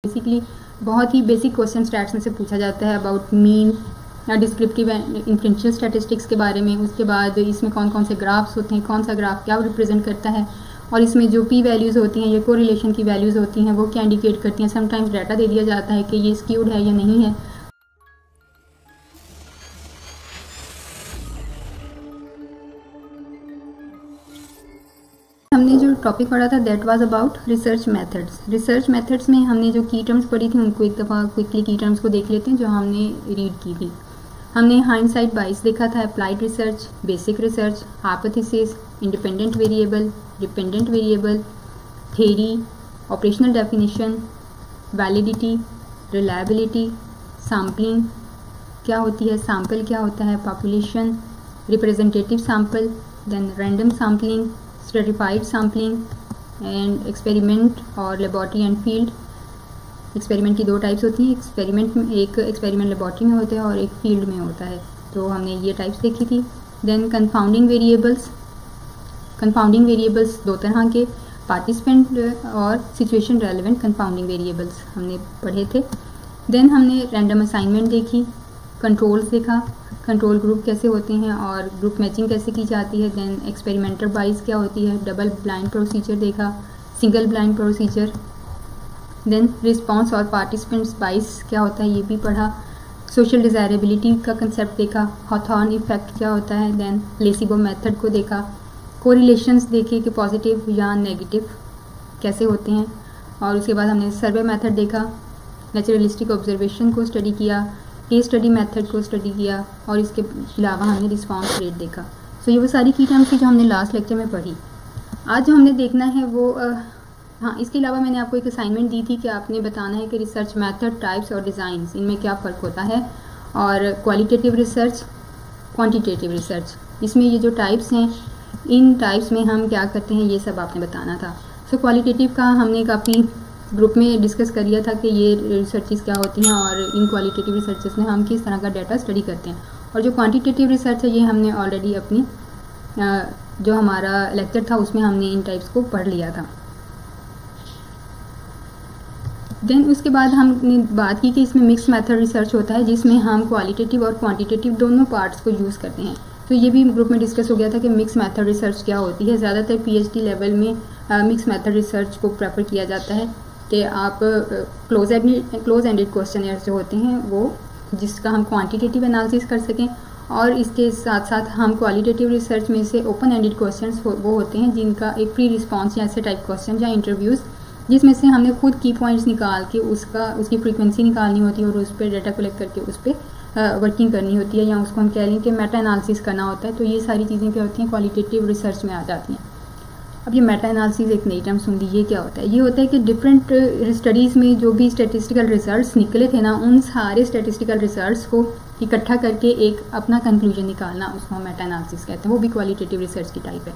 Basically बहुत ही basic question stats में से पूछा जाता है अबाउट मीन या डिस्क्रिप्टिव एंड इन्फ्रेंशियल स्टैटिस्टिक्स के बारे में। उसके बाद इसमें कौन कौन से ग्राफ्स होते हैं, कौन सा ग्राफ क्या रिप्रेजेंट करता है, और इसमें जो पी वैल्यूज़ होती हैं या कोरिलेशन की वैल्यूज़ होती हैं वो क्या इंडिकेट करती हैं। समटाइम्स डाटा दे दिया जाता है कि ये स्क्यूड है या नहीं है। हमने जो टॉपिक पढ़ा था that was about research methods. Research methods में हमने जो की टर्म्स पढ़ी थी उनको एक दफ़ा क्विकली की टर्म्स को देख लेते हैं जो हमने रीड की थी। हमने हाइंडसाइट बायस देखा था, applied research, basic research, hypothesis, independent variable, dependent variable, theory, operational definition, validity, reliability, sampling क्या होती है, सैम्पल क्या होता है, population, representative sample, then random sampling, stratified sampling and experiment और लेबॉरेटरी एंड फील्ड। एक्सपेरिमेंट की दो टाइप्स होती हैं, एक्सपेरिमेंट में एक एक्सपेरिमेंट लेबॉरेटरी में होता है और एक फील्ड में होता है, तो हमने ये टाइप्स देखी थी। Then confounding variables. Confounding variables दो तरह के, पार्टिसिपेंट और सिचुएशन रेलेवेंट कंफाउंडिंग वेरिएबल्स हमने पढ़े थे। देन हमने रैंडम असाइनमेंट देखी, कंट्रोल्स देखा, कंट्रोल ग्रुप कैसे होते हैं और ग्रुप मैचिंग कैसे की जाती है। देन एक्सपेरिमेंटल बाइस क्या होती है, डबल ब्लाइंड प्रोसीजर देखा, single blind procedure. Then response और पार्टिसिपेंट्स बाइस क्या होता है ये भी पढ़ा। सोशल डिज़ायरेबिलिटी का कंसेप्ट देखा, हॉथॉर्न इफेक्ट क्या होता है। देन प्लेसिबो मेथड को देखा, कोरिलेशंस देखे कि पॉजिटिव या नेगेटिव कैसे होते हैं। और उसके बाद हमने सर्वे मेथड देखा, नेचुरलिस्टिक ऑब्जर्वेशन को स्टडी किया, केस स्टडी मेथड को स्टडी किया, और इसके अलावा हमने रिस्पॉन्स रेट देखा। सो ये वो सारी की टर्म्स थी जो हमने लास्ट लेक्चर में पढ़ी। आज जो हमने देखना है वो हाँ, इसके अलावा मैंने आपको एक असाइनमेंट दी थी कि आपने बताना है कि रिसर्च मेथड, टाइप्स और डिज़ाइंस इनमें क्या फ़र्क होता है, और क्वालिटेटिव रिसर्च, क्वांटिटेटिव रिसर्च, इसमें ये जो टाइप्स हैं इन टाइप्स में हम क्या करते हैं ये सब आपने बताना था। सो क्वालिटेटिव का हमने काफ़ी ग्रुप में डिस्कस कर लिया था कि ये रिसर्चेस क्या होती हैं और इन क्वालिटेटिव रिसर्चेस में हम किस तरह का डाटा स्टडी करते हैं। और जो क्वांटिटेटिव रिसर्च है ये हमने ऑलरेडी अपनी जो हमारा लेक्चर था उसमें हमने इन टाइप्स को पढ़ लिया था। देन उसके बाद हमने बात की कि इसमें मिक्स मेथड रिसर्च होता है जिसमें हम क्वालिटेटिव और क्वांटिटेटिव दोनों पार्ट्स को यूज़ करते हैं। तो ये भी ग्रुप में डिस्कस हो गया था कि मिक्स मेथड रिसर्च क्या होती है। ज़्यादातर पीएचडी लेवल में मिक्स मेथड रिसर्च को प्रेफर किया जाता है कि आप क्लोज एंडेड क्वेश्चनर्स जो होते हैं वो जिसका हम क्वांटिटेटिव एनालिसिस कर सकें, और इसके साथ साथ हम क्वालिटेटिव रिसर्च में से ओपन एंडेड क्वेश्चंस वो होते हैं जिनका एक प्री रिस्पॉन्स या ऐसे टाइप क्वेश्चन या इंटरव्यूज़ जिसमें से हमने खुद की पॉइंट्स निकाल के उसकी फ्रीक्वेंसी निकालनी होती है और उस पर डाटा कलेक्ट करके उस पर वर्किंग करनी होती है, या उसको हम कह लें कि मेटा एनालिसिस करना होता है। तो ये सारी चीज़ें क्या होती हैं क्वालिटेटिव रिसर्च में आ जाती हैं। अब ये मेटा एनालिसिस एक नई टर्म सुन ली, ये क्या होता है? ये होता है कि डिफरेंट स्टडीज़ में जो भी स्टैटिस्टिकल रिजल्ट्स निकले थे ना, उन सारे स्टैटिस्टिकल रिजल्ट्स को इकट्ठा करके एक अपना कंक्लूजन निकालना, उसको हम मेटा एनालिसिस कहते हैं। वो भी क्वालिटेटिव रिसर्च की टाइप है।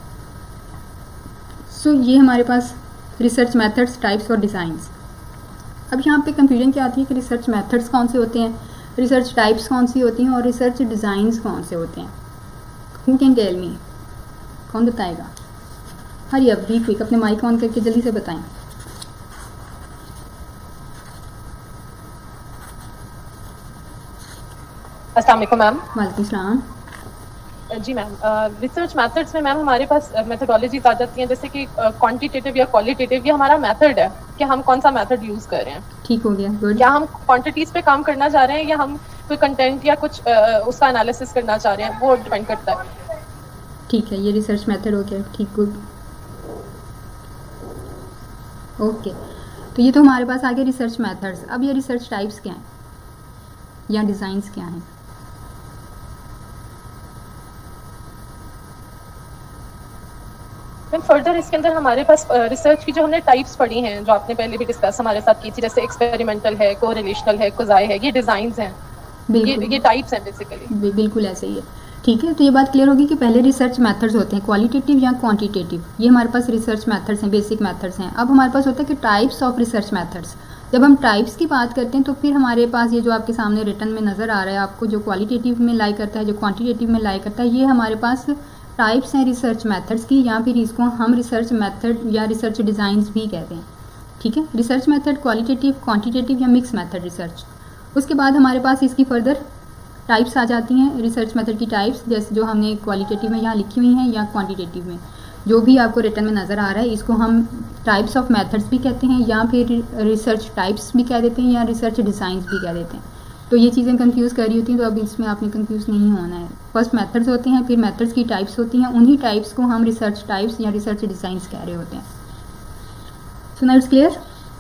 सो ये हमारे पास रिसर्च मेथड्स, टाइप्स और डिज़ाइंस। अब यहाँ पे कंफ्यूजन क्या आती है कि रिसर्च मेथड्स कौन से होते हैं, रिसर्च टाइप्स कौन सी होती हैं और रिसर्च डिज़ाइंस कौन से होते हैं। हु कैन टेल मी, कौन बताएगा? हरी अब बी क्विक, अपने माइक ऑन करके जल्दी से बताएं। अस्सलाम वालेकुम मैम। वालेकुम सलाम। जी मैम, रिसर्च मेथड्स में मैम हमारे पास मेथडोलॉजीज आ जाती हैं, जैसे कि क्वांटिटेटिव या क्वालिटेटिव। ये हमारा मेथड है कि हम कौन सा मेथड यूज कर रहे हैं। ठीक हो गया, गुड। या हम क्वांटिटीज पे काम करना चाह रहे हैं या हम कोई कंटेंट या कुछ उसका एनालिसिस करना चाह रहे हैं, वो डिपेंड करता है। ठीक है, ये रिसर्च मेथड हो गया। ठीक, गुड, ओके। तो ये तो हमारे पास आ गया रिसर्च मेथड्स। अब ये रिसर्च टाइप्स क्या हैं या डिज़ाइंस क्या हैं? फर्दर इसके अंदर हमारे पास रिसर्च की जो हमने टाइप्स पढ़ी हैं, जो आपने पहले भी डिस्कस हमारे साथ की थी, जैसे एक्सपेरिमेंटल है, कोरिलेशनल है, कोजाई है, ये डिज़ाइंस हैं, ये टाइप्स हैं बेसिकली। बिल्कुल ऐसे ही है। ठीक है, तो ये बात क्लियर होगी कि पहले रिसर्च मेथड्स होते हैं क्वालिटेटिव या क्वांटिटेटिव। ये हमारे पास रिसर्च मेथड्स हैं, बेसिक मेथड्स हैं। अब हमारे पास होता है कि टाइप्स ऑफ रिसर्च मेथड्स। जब हम टाइप्स की बात करते हैं तो फिर हमारे पास ये जो आपके सामने रिटन में नज़र आ रहा है आपको, जो क्वालिटेटिव में लाई करता है, जो क्वांटिटेटिव में लाई करता है, ये हमारे पास टाइप्स हैं रिसर्च मेथड्स की, या फिर इसको हम रिसर्च मेथड या रिसर्च डिज़ाइंस भी कहते हैं। ठीक है। रिसर्च मेथड क्वालिटेटिव, क्वांटिटेटिव या मिक्स मेथड रिसर्च। उसके बाद हमारे पास इसकी फर्दर टाइप्स आ जाती हैं रिसर्च मेथड की टाइप्स, जैसे जो हमने क्वालिटेटिव में यहाँ लिखी हुई हैं या क्वांटिटेटिव में, जो भी आपको रिटर्न में नज़र आ रहा है, इसको हम टाइप्स ऑफ मेथड्स भी कहते हैं या फिर रिसर्च टाइप्स भी कह देते हैं या रिसर्च डिज़ाइंस भी कह देते हैं। तो ये चीज़ें कंफ्यूज कर रही होती हैं, तो अब इसमें आपने कंफ्यूज नहीं होना है। फर्स्ट मेथड्स होते हैं, फिर मेथड्स की टाइप्स होती हैं, उन्हीं टाइप्स को हम रिसर्च टाइप्स या रिसर्च डिज़ाइंस कह रहे होते हैं। So now it's clear.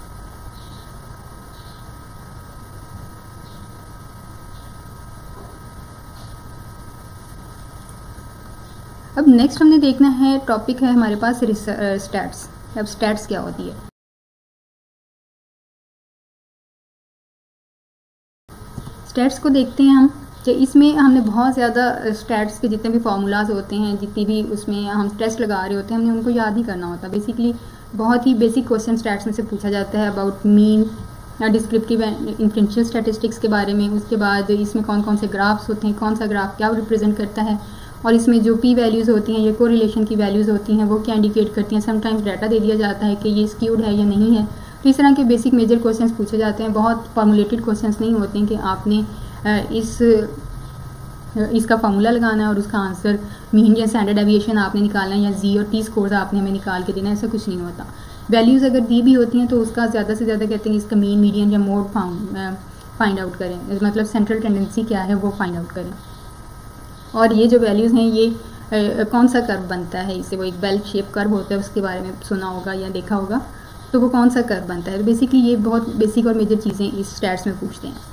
अब नेक्स्ट हमने देखना है, टॉपिक है हमारे पास स्टैट्स। अब स्टैट्स क्या होती है? स्टैट्स को देखते हैं हम, कि इसमें हमने बहुत ज़्यादा स्टैट्स के जितने भी फार्मूलाज होते हैं, जितनी भी उसमें हम टेस्ट लगा रहे होते हैं, हमने उनको याद नहीं करना होता। बेसिकली बहुत ही बेसिक क्वेश्चन स्टैट्स में से पूछा जाता है अबाउट मीन या डिस्क्रिप्टिव एंड इन्फ्रेंशियल स्टैटिस्टिक्स के बारे में। उसके बाद इसमें कौन कौन से ग्राफ्स होते हैं, कौन सा ग्राफ क्या रिप्रेजेंट करता है, और इसमें जो पी वैल्यूज़ होती हैं, ये कोरिलेशन की वैल्यूज़ होती हैं, वो क्या इंडिकेट करती हैं। समटाइम्स डाटा दे दिया जाता है कि ये स्क्यूड है या नहीं है। तो इस तरह के बेसिक मेजर क्वेश्चंस पूछे जाते हैं। बहुत फॉर्मुलेटेड क्वेश्चंस नहीं होते हैं कि आपने इसका फार्मूला लगाना है और उसका आंसर मीन या स्टैंडर्ड डेविएशन आपने निकालना है या जी और टी स्कोर्स आपने हमें निकाल के देना है, ऐसा कुछ नहीं होता। वैल्यूज़ अगर दी भी होती हैं तो उसका ज़्यादा से ज़्यादा कहते हैं इसका मीन, मीडियन या मोड फाइंड आउट करें, मतलब सेंट्रल टेंडेंसी क्या है वो फाइंड आउट करें। और ये जो वैल्यूज़ हैं ये कौन सा कर्व बनता है, इसे वो एक बेल शेप कर्व होता है, उसके बारे में सुना होगा या देखा होगा, तो वो कौन सा कर्व बनता है। बेसिकली ये बहुत बेसिक और मेजर चीज़ें इस स्टैट्स में पूछते हैं।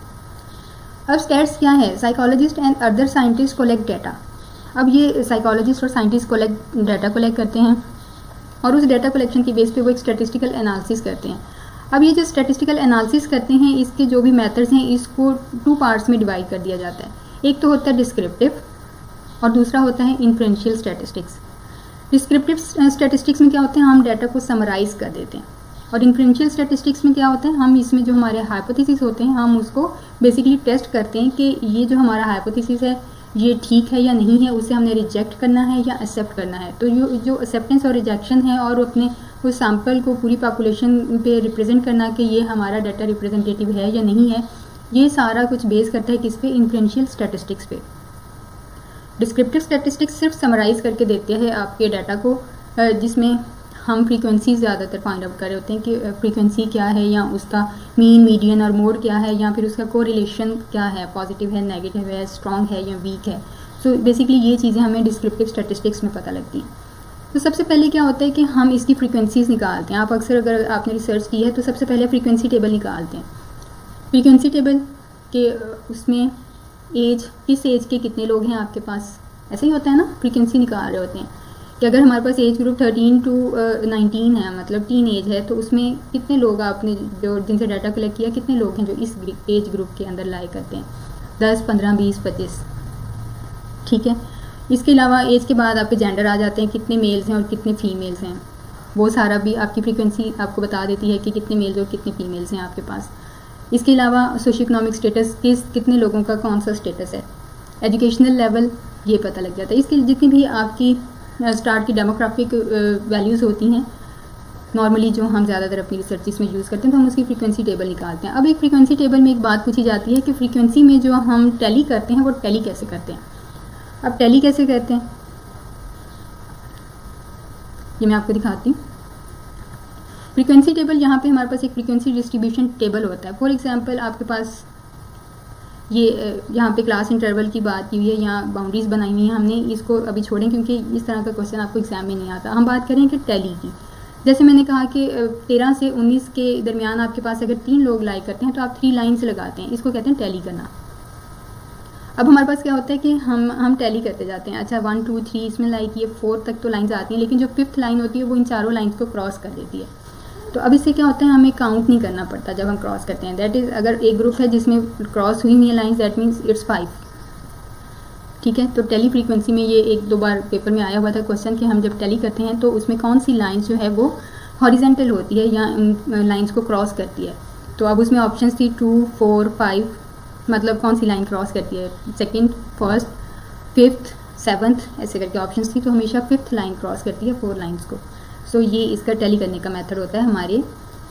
अब स्टैट्स क्या है? Psychologist and other scientist collect data. अब ये साइकोलॉजिस्ट और साइंटिस्ट डाटा कलेक्ट करते हैं और उस डाटा कलेक्शन की बेस पे वो एक स्टैटिस्टिकल एनालिसिस करते हैं। अब ये जो स्टैटिस्टिकल एनालिसिस करते हैं, इसके जो भी मेथड्स हैं, इसको 2 पार्ट्स में डिवाइड कर दिया जाता है। एक तो होता है डिस्क्रिप्टिव और दूसरा होता है इन्फ्रेंशियल स्टैटिस्टिक्स। डिस्क्रिप्टिव स्टैटिस्टिक्स में क्या होता है, हम डाटा को समराइज कर देते हैं, और इन्फ्रेंशियल स्टैटिस्टिक्स में क्या होता है, हम इसमें जो हमारे हाइपोथेसिस होते हैं, हम उसको बेसिकली टेस्ट करते हैं कि ये जो हमारा हाइपोथेसिस है ये ठीक है या नहीं है, उसे हमने रिजेक्ट करना है या एक्सेप्ट करना है। तो जो एक्सेप्टेंस और रिजेक्शन है और अपने उस सैम्पल को पूरी पॉपुलेशन पे रिप्रेजेंट करना कि ये हमारा डाटा रिप्रेजेंटेटिव है या नहीं है, ये सारा कुछ बेस करता है किस पे? इन्फ्रेंशियल स्टैटिस्टिक्स पे। डिस्क्रिप्टिव स्टैटिस्टिक्स सिर्फ समराइज करके देते हैं आपके डाटा को, जिसमें हम फ्रीक्वेंसी ज़्यादातर फाइंड आउट कर रहे होते हैं कि फ्रीक्वेंसी क्या है या उसका मीन, मीडियन और मोड क्या है, या फिर उसका कोरिलेशन क्या है, पॉजिटिव है, नेगेटिव है, स्ट्रॉन्ग है या वीक है। सो बेसिकली ये चीज़ें हमें डिस्क्रिप्टिव स्टैटिस्टिक्स में पता लगती हैं। तो सबसे पहले क्या होता है कि हम इसकी फ्रीक्वेंसीज निकालते हैं। आप अक्सर अगर आपने रिसर्च की है तो सबसे पहले फ्रीक्वेंसी टेबल निकालते हैं। फ्रीक्वेंसी टेबल के उसमें एज, किस एज के कितने लोग हैं आपके पास, ऐसे ही होता है ना, फ्रीक्वेंसी निकाल रहे होते हैं कि अगर हमारे पास एज ग्रुप 13 to 19 है, मतलब टीन एज है, तो उसमें कितने लोग आपने जो जिनसे डाटा कलेक्ट किया, कितने लोग हैं जो इस एज ग्रुप के अंदर लाई करते हैं, 10, 15, 20, 25, ठीक है। इसके अलावा एज के बाद आपके जेंडर आ जाते हैं, कितने मेल्स हैं और कितने फीमेल्स हैं, वो सारा भी आपकी फ्रीक्वेंसी आपको बता देती है कि कितने मेल्स और कितने फीमेल्स हैं आपके पास। इसके अलावा सोशो इकोनॉमिक स्टेटस, कितने लोगों का कौन सा स्टेटस है, एजुकेशनल लेवल, ये पता लग जाता है। इसकी जितनी भी आपकी स्टार्ट की डेमोग्राफिक वैल्यूज़ होती हैं, नॉर्मली जो हम ज़्यादातर अपनी रिसर्च में यूज़ करते हैं, तो हम उसकी फ्रीक्वेंसी टेबल निकालते हैं। अब एक फ्रीक्वेंसी टेबल में एक बात पूछी जाती है कि फ्रीक्वेंसी में जो हम टैली करते हैं वो टैली कैसे करते हैं। अब टैली कैसे करते हैं ये मैं आपको दिखाती हूँ। फ्रीक्वेंसी टेबल, यहाँ पे हमारे पास एक फ्रीक्वेंसी डिस्ट्रीब्यूशन टेबल होता है। फॉर एग्जांपल आपके पास ये यहाँ पे क्लास इंटरवल की बात की हुई है, यहाँ बाउंड्रीज बनाई हुई हैं, हमने इसको अभी छोड़ें क्योंकि इस तरह का क्वेश्चन आपको एग्जाम में नहीं आता। हम बात करें कि टैली की, जैसे मैंने कहा कि 13 से 19 के दरमियान आपके पास अगर 3 लोग लाइक करते हैं तो आप 3 लाइन्स लगाते हैं, इसको कहते हैं टैली करना। अब हमारे पास क्या होता है कि हम टैली करते जाते हैं, अच्छा 1 2 3 इसमें लाइक ये 4 तक तो लाइन्स आती हैं, लेकिन जो 5th लाइन होती है वो इन चारों लाइन्स को क्रॉस कर देती है। तो अब इससे क्या होता है, हमें काउंट नहीं करना पड़ता जब हम क्रॉस करते हैं। दैट इज़, अगर एक ग्रुप है जिसमें क्रॉस हुई हुई है लाइन्स, दैट मीन्स इट्स 5, ठीक है। तो टैली फ्रीक्वेंसी में ये 1-2 बार पेपर में आया हुआ था क्वेश्चन कि हम जब टैली करते हैं तो उसमें कौन सी लाइन्स जो है वो हॉरिजेंटल होती है या लाइन्स को क्रॉस करती है। तो अब उसमें ऑप्शन थी 2, 4, 5, मतलब कौन सी लाइन क्रॉस करती है, 2nd, 1st, 5th, 7th, ऐसे करके ऑप्शन थी। तो हमेशा 5th लाइन क्रॉस करती है 4 लाइन्स को। सो ये इसका टैली करने का मेथड होता है हमारे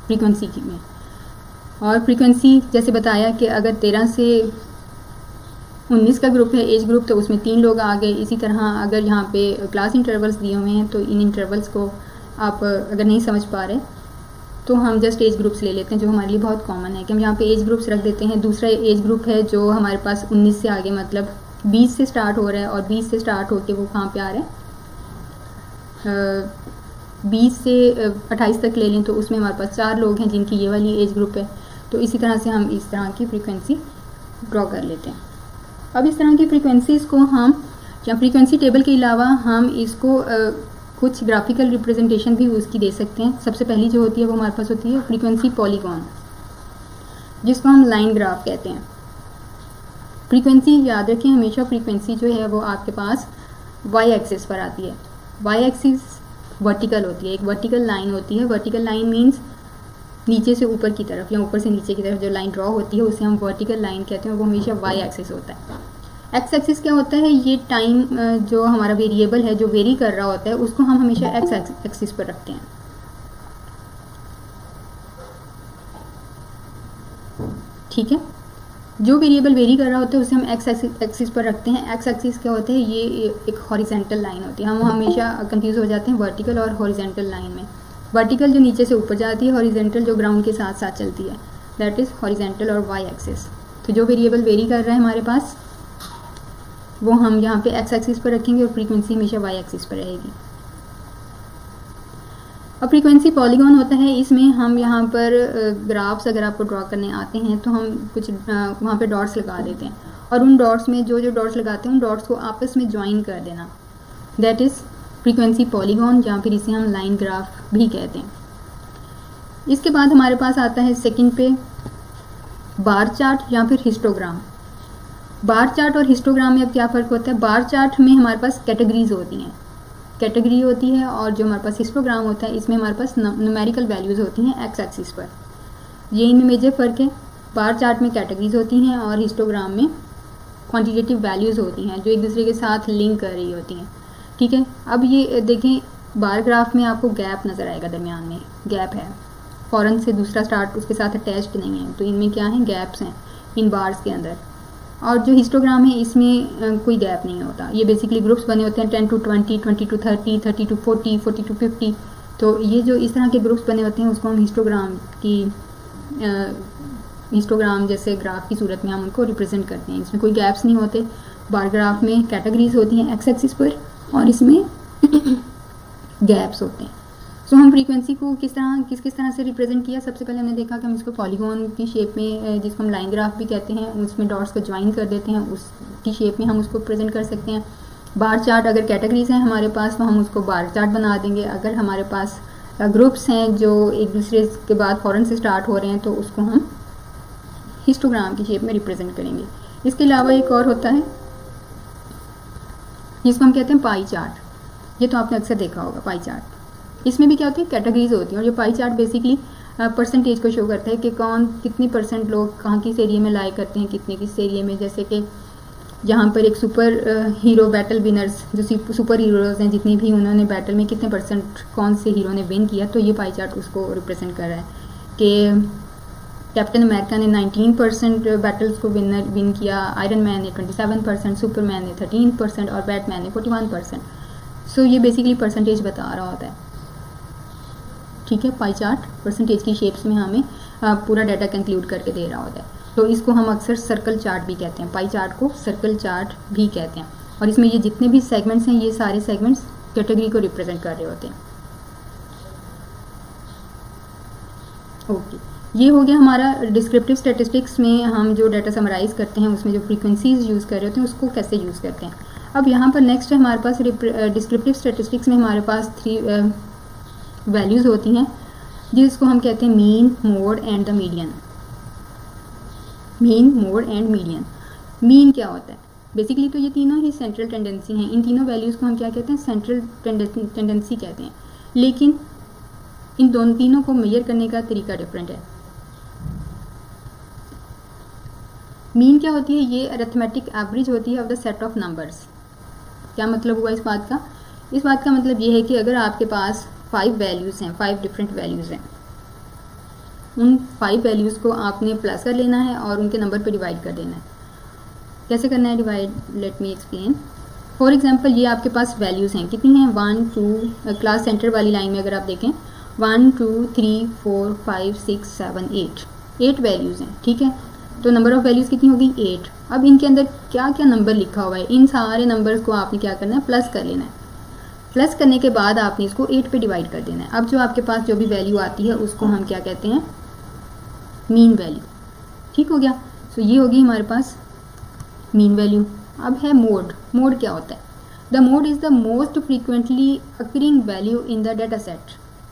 फ्रीक्वेंसी में। और फ्रीक्वेंसी जैसे बताया कि अगर 13 से 19 का ग्रुप है एज ग्रुप, तो उसमें 3 लोग आ गए। इसी तरह अगर यहाँ पे क्लास इंटरवल्स दिए हुए हैं तो इन इंटरवल्स को आप अगर नहीं समझ पा रहे तो हम जस्ट एज ग्रुप्स ले लेते हैं, जो हमारे लिए बहुत कॉमन है कि हम यहाँ पे एज ग्रुप्स रख देते हैं। दूसरा एज ग्रुप है जो हमारे पास 19 से आगे, मतलब 20 से स्टार्ट हो रहा है, और 20 से स्टार्ट होके वो कहाँ पे आ रहा है, 20 से 28 तक ले लें तो उसमें हमारे पास 4 लोग हैं जिनकी ये वाली एज ग्रुप है। तो इसी तरह से हम इस तरह की फ्रीक्वेंसी ड्रॉ कर लेते हैं। अब इस तरह की फ्रीक्वेंसीज़ को हम, या फ्रीक्वेंसी टेबल के अलावा हम इसको कुछ ग्राफिकल रिप्रेजेंटेशन भी उसकी दे सकते हैं। सबसे पहली जो होती है वो हमारे पास होती है फ्रीक्वेंसी पॉलीगॉन, जिसको हम लाइन ग्राफ कहते हैं। फ्रीक्वेंसी याद रखें हमेशा, फ्रीक्वेंसी जो है वो आपके पास वाई एक्सिस पर आती है। वाई एक्सिस वर्टिकल होती है, एक वर्टिकल लाइन होती है। वर्टिकल लाइन मीन्स नीचे से ऊपर की तरफ या ऊपर से नीचे की तरफ जो लाइन ड्रॉ होती है उसे हम वर्टिकल लाइन कहते हैं, वो हमेशा वाई एक्सिस होता है। एक्स एक्सिस क्या होता है, ये टाइम जो हमारा वेरिएबल है जो वेरी कर रहा होता है उसको हम हमेशा एक्स एक्सिस पर रखते हैं। ठीक है, जो वेरिएबल वेरी कर रहा होता है उसे हम एक्स एक्सिस पर रखते हैं। एक्स एक्सिस क्या होता है, ये एक हॉरिजेंटल लाइन होती है। हम हमेशा कंफ्यूज हो जाते हैं वर्टिकल और हॉरिजेंटल लाइन में। वर्टिकल जो नीचे से ऊपर जाती है, हॉरिजेंटल जो ग्राउंड के साथ साथ चलती है, दैट इज हॉरिजेंटल और वाई एक्सिस। तो जो वेरिएबल वेरी कर रहा है हमारे पास वो हम यहाँ पे एक्स एक्सिस पर रखेंगे और फ्रीक्वेंसी हमेशा वाई एक्सिस पर रहेगी। अब फ्रीक्वेंसी पॉलीगॉन होता है, इसमें हम यहाँ पर ग्राफ्स अगर आपको ड्रॉ करने आते हैं तो हम कुछ वहाँ पे डॉट्स लगा देते हैं, और उन डॉट्स में जो डॉट्स लगाते हैं उन डॉट्स को आपस में ज्वाइन कर देना, दैट इज़ फ्रीक्वेंसी पॉलीगॉन, या फिर इसे हम लाइन ग्राफ भी कहते हैं। इसके बाद हमारे पास आता है सेकंड पे बार चार्ट या फिर हिस्टोग्राम। बार चार्ट और हिस्टोग्राम में अब क्या फ़र्क होता है, बार चार्ट में हमारे पास कैटेगरीज होती हैं, कैटेगरी होती है, और जो हमारे पास हिस्टोग्राम होता है इसमें हमारे पास न्यूमेरिकल वैल्यूज़ होती हैं एक्स एक्सिस पर। ये इनमें मेजर फ़र्क है। बार चार्ट में कैटेगरीज होती हैं और हिस्टोग्राम में क्वांटिटेटिव वैल्यूज़ होती हैं जो एक दूसरे के साथ लिंक कर रही होती हैं। ठीक है, अब ये देखें बार ग्राफ में आपको गैप नज़र आएगा, दरमियान में गैप है, फ़ौरन से दूसरा स्टार्ट उसके साथ अटैच्ड नहीं है, तो इनमें क्या है, गैप्स हैं इन बार्स के अंदर। और जो हिस्टोग्राम है इसमें कोई गैप नहीं होता। ये बेसिकली ग्रुप्स बने होते हैं 10 to 20, 20 to 30, 30 to 40, 40 to 50। तो ये जो इस तरह के ग्रुप्स बने होते हैं उसको हम हिस्टोग्राम जैसे ग्राफ की सूरत में हम उनको रिप्रेजेंट करते हैं। इसमें कोई गैप्स नहीं होते। बार ग्राफ में कैटेगरीज होती हैं एक्स एक्सिस पर और इसमें गैप्स होते हैं। सो हम फ्रीक्वेंसी को किस तरह से रिप्रेजेंट किया। सबसे पहले हमने देखा कि हम इसको पॉलीगॉन की शेप में, जिसको हम लाइन ग्राफ भी कहते हैं, उसमें डॉट्स को ज्वाइन कर देते हैं, उसकी शेप में हम उसको प्रेजेंट कर सकते हैं। बार चार्ट अगर कैटेगरीज हैं हमारे पास तो हम उसको बार चार्ट बना देंगे। अगर हमारे पास ग्रुप्स हैं जो एक दूसरे के बाद फ़ौरन से स्टार्ट हो रहे हैं तो उसको हम हिस्टोग्राम की शेप में रिप्रेजेंट करेंगे। इसके अलावा एक और होता है जिसको हम कहते हैं पाई चार्ट। ये तो आपने अक्सर देखा होगा पाई चार्ट। इसमें भी क्या होती है, कैटेगरीज होती हैं, और ये पाई चार्ट बेसिकली परसेंटेज को शो करता है कि कितनी परसेंट लोग कहाँ किस एरिया में लाई करते हैं, कितने किस एरिया में। जैसे कि यहाँ पर एक सुपर हीरो बैटल विनर्स, जो सुपर हीरोज़ हैं जितनी भी, उन्होंने बैटल में कितने परसेंट कौन से हीरो ने विन किया, तो ये पाई चार्ट उसको रिप्रेजेंट कर रहा है कि कैप्टन अमेरिका ने 19% बैटल्स को विन किया, आयरन मैन ने 27%, सुपरमैन ने 13% और बैटमैन ने 41%। सो ये बेसिकली परसेंटेज बता रहा होता है। ठीक है, पाई चार्ट परसेंटेज की शेप्स में हमें पूरा डाटा कंक्लूड करके दे रहा होता है। तो इसको हम अक्सर सर्कल चार्ट भी कहते हैं, पाई चार्ट को सर्कल चार्ट भी कहते हैं। और इसमें ये जितने भी सेगमेंट्स हैं ये सारे सेगमेंट्स कैटेगरी को रिप्रेजेंट कर रहे होते हैं। ओके, ये हो गया हमारा डिस्क्रिप्टिव स्टैटिस्टिक्स में हम जो डाटा समराइज करते हैं उसमें जो फ्रीक्वेंसीज यूज़ कर रहे होते हैं उसको कैसे यूज़ करते हैं। अब यहाँ पर नेक्स्ट है हमारे पास डिस्क्रिप्टिव स्टैटिस्टिक्स में हमारे पास 3 वैल्यूज़ होती हैं जिसको हम कहते हैं mean, mode and the median. Mean, mode and median. Mean क्या होता है, बेसिकली तो ये तीनों ही सेंट्रल टेंडेंसी हैं। इन तीनों वैल्यूज़ को हम क्या कहते हैं, सेंट्रल टेंडेंसी कहते हैं। लेकिन इन तीनों को मेजर करने का तरीका डिफरेंट है। मीन क्या होती है, ये अरिथमेटिक एवरेज होती है of the set of numbers. क्या मतलब हुआ इस बात का, इस बात का मतलब ये है कि अगर आपके पास 5 वैल्यूज़ हैं, 5 डिफरेंट वैल्यूज़ हैं, उन 5 वैल्यूज़ को आपने प्लस कर लेना है और उनके नंबर पे डिवाइड कर देना है। कैसे करना है divide, let me explain. For example ये आपके पास वैल्यूज़ हैं, कितनी हैं, 1 2, क्लास सेंटर वाली लाइन में अगर आप देखें 1 2 3 4 5 6 7 8 वैल्यूज़ हैं, ठीक है। तो नंबर ऑफ वैल्यूज़ कितनी होगी, 8। अब इनके अंदर क्या क्या नंबर लिखा हुआ है, इन सारे नंबर्स को आपने क्या करना है, प्लस कर लेना है। प्लस करने के बाद आपने इसको 8 पे डिवाइड कर देना है। अब जो आपके पास जो भी वैल्यू आती है उसको हम क्या कहते हैं, मीन वैल्यू, ठीक हो गया। सो ये होगी हमारे पास मीन वैल्यू। अब है मोड। मोड क्या होता है, the mode is the most frequently occurring value in the data set.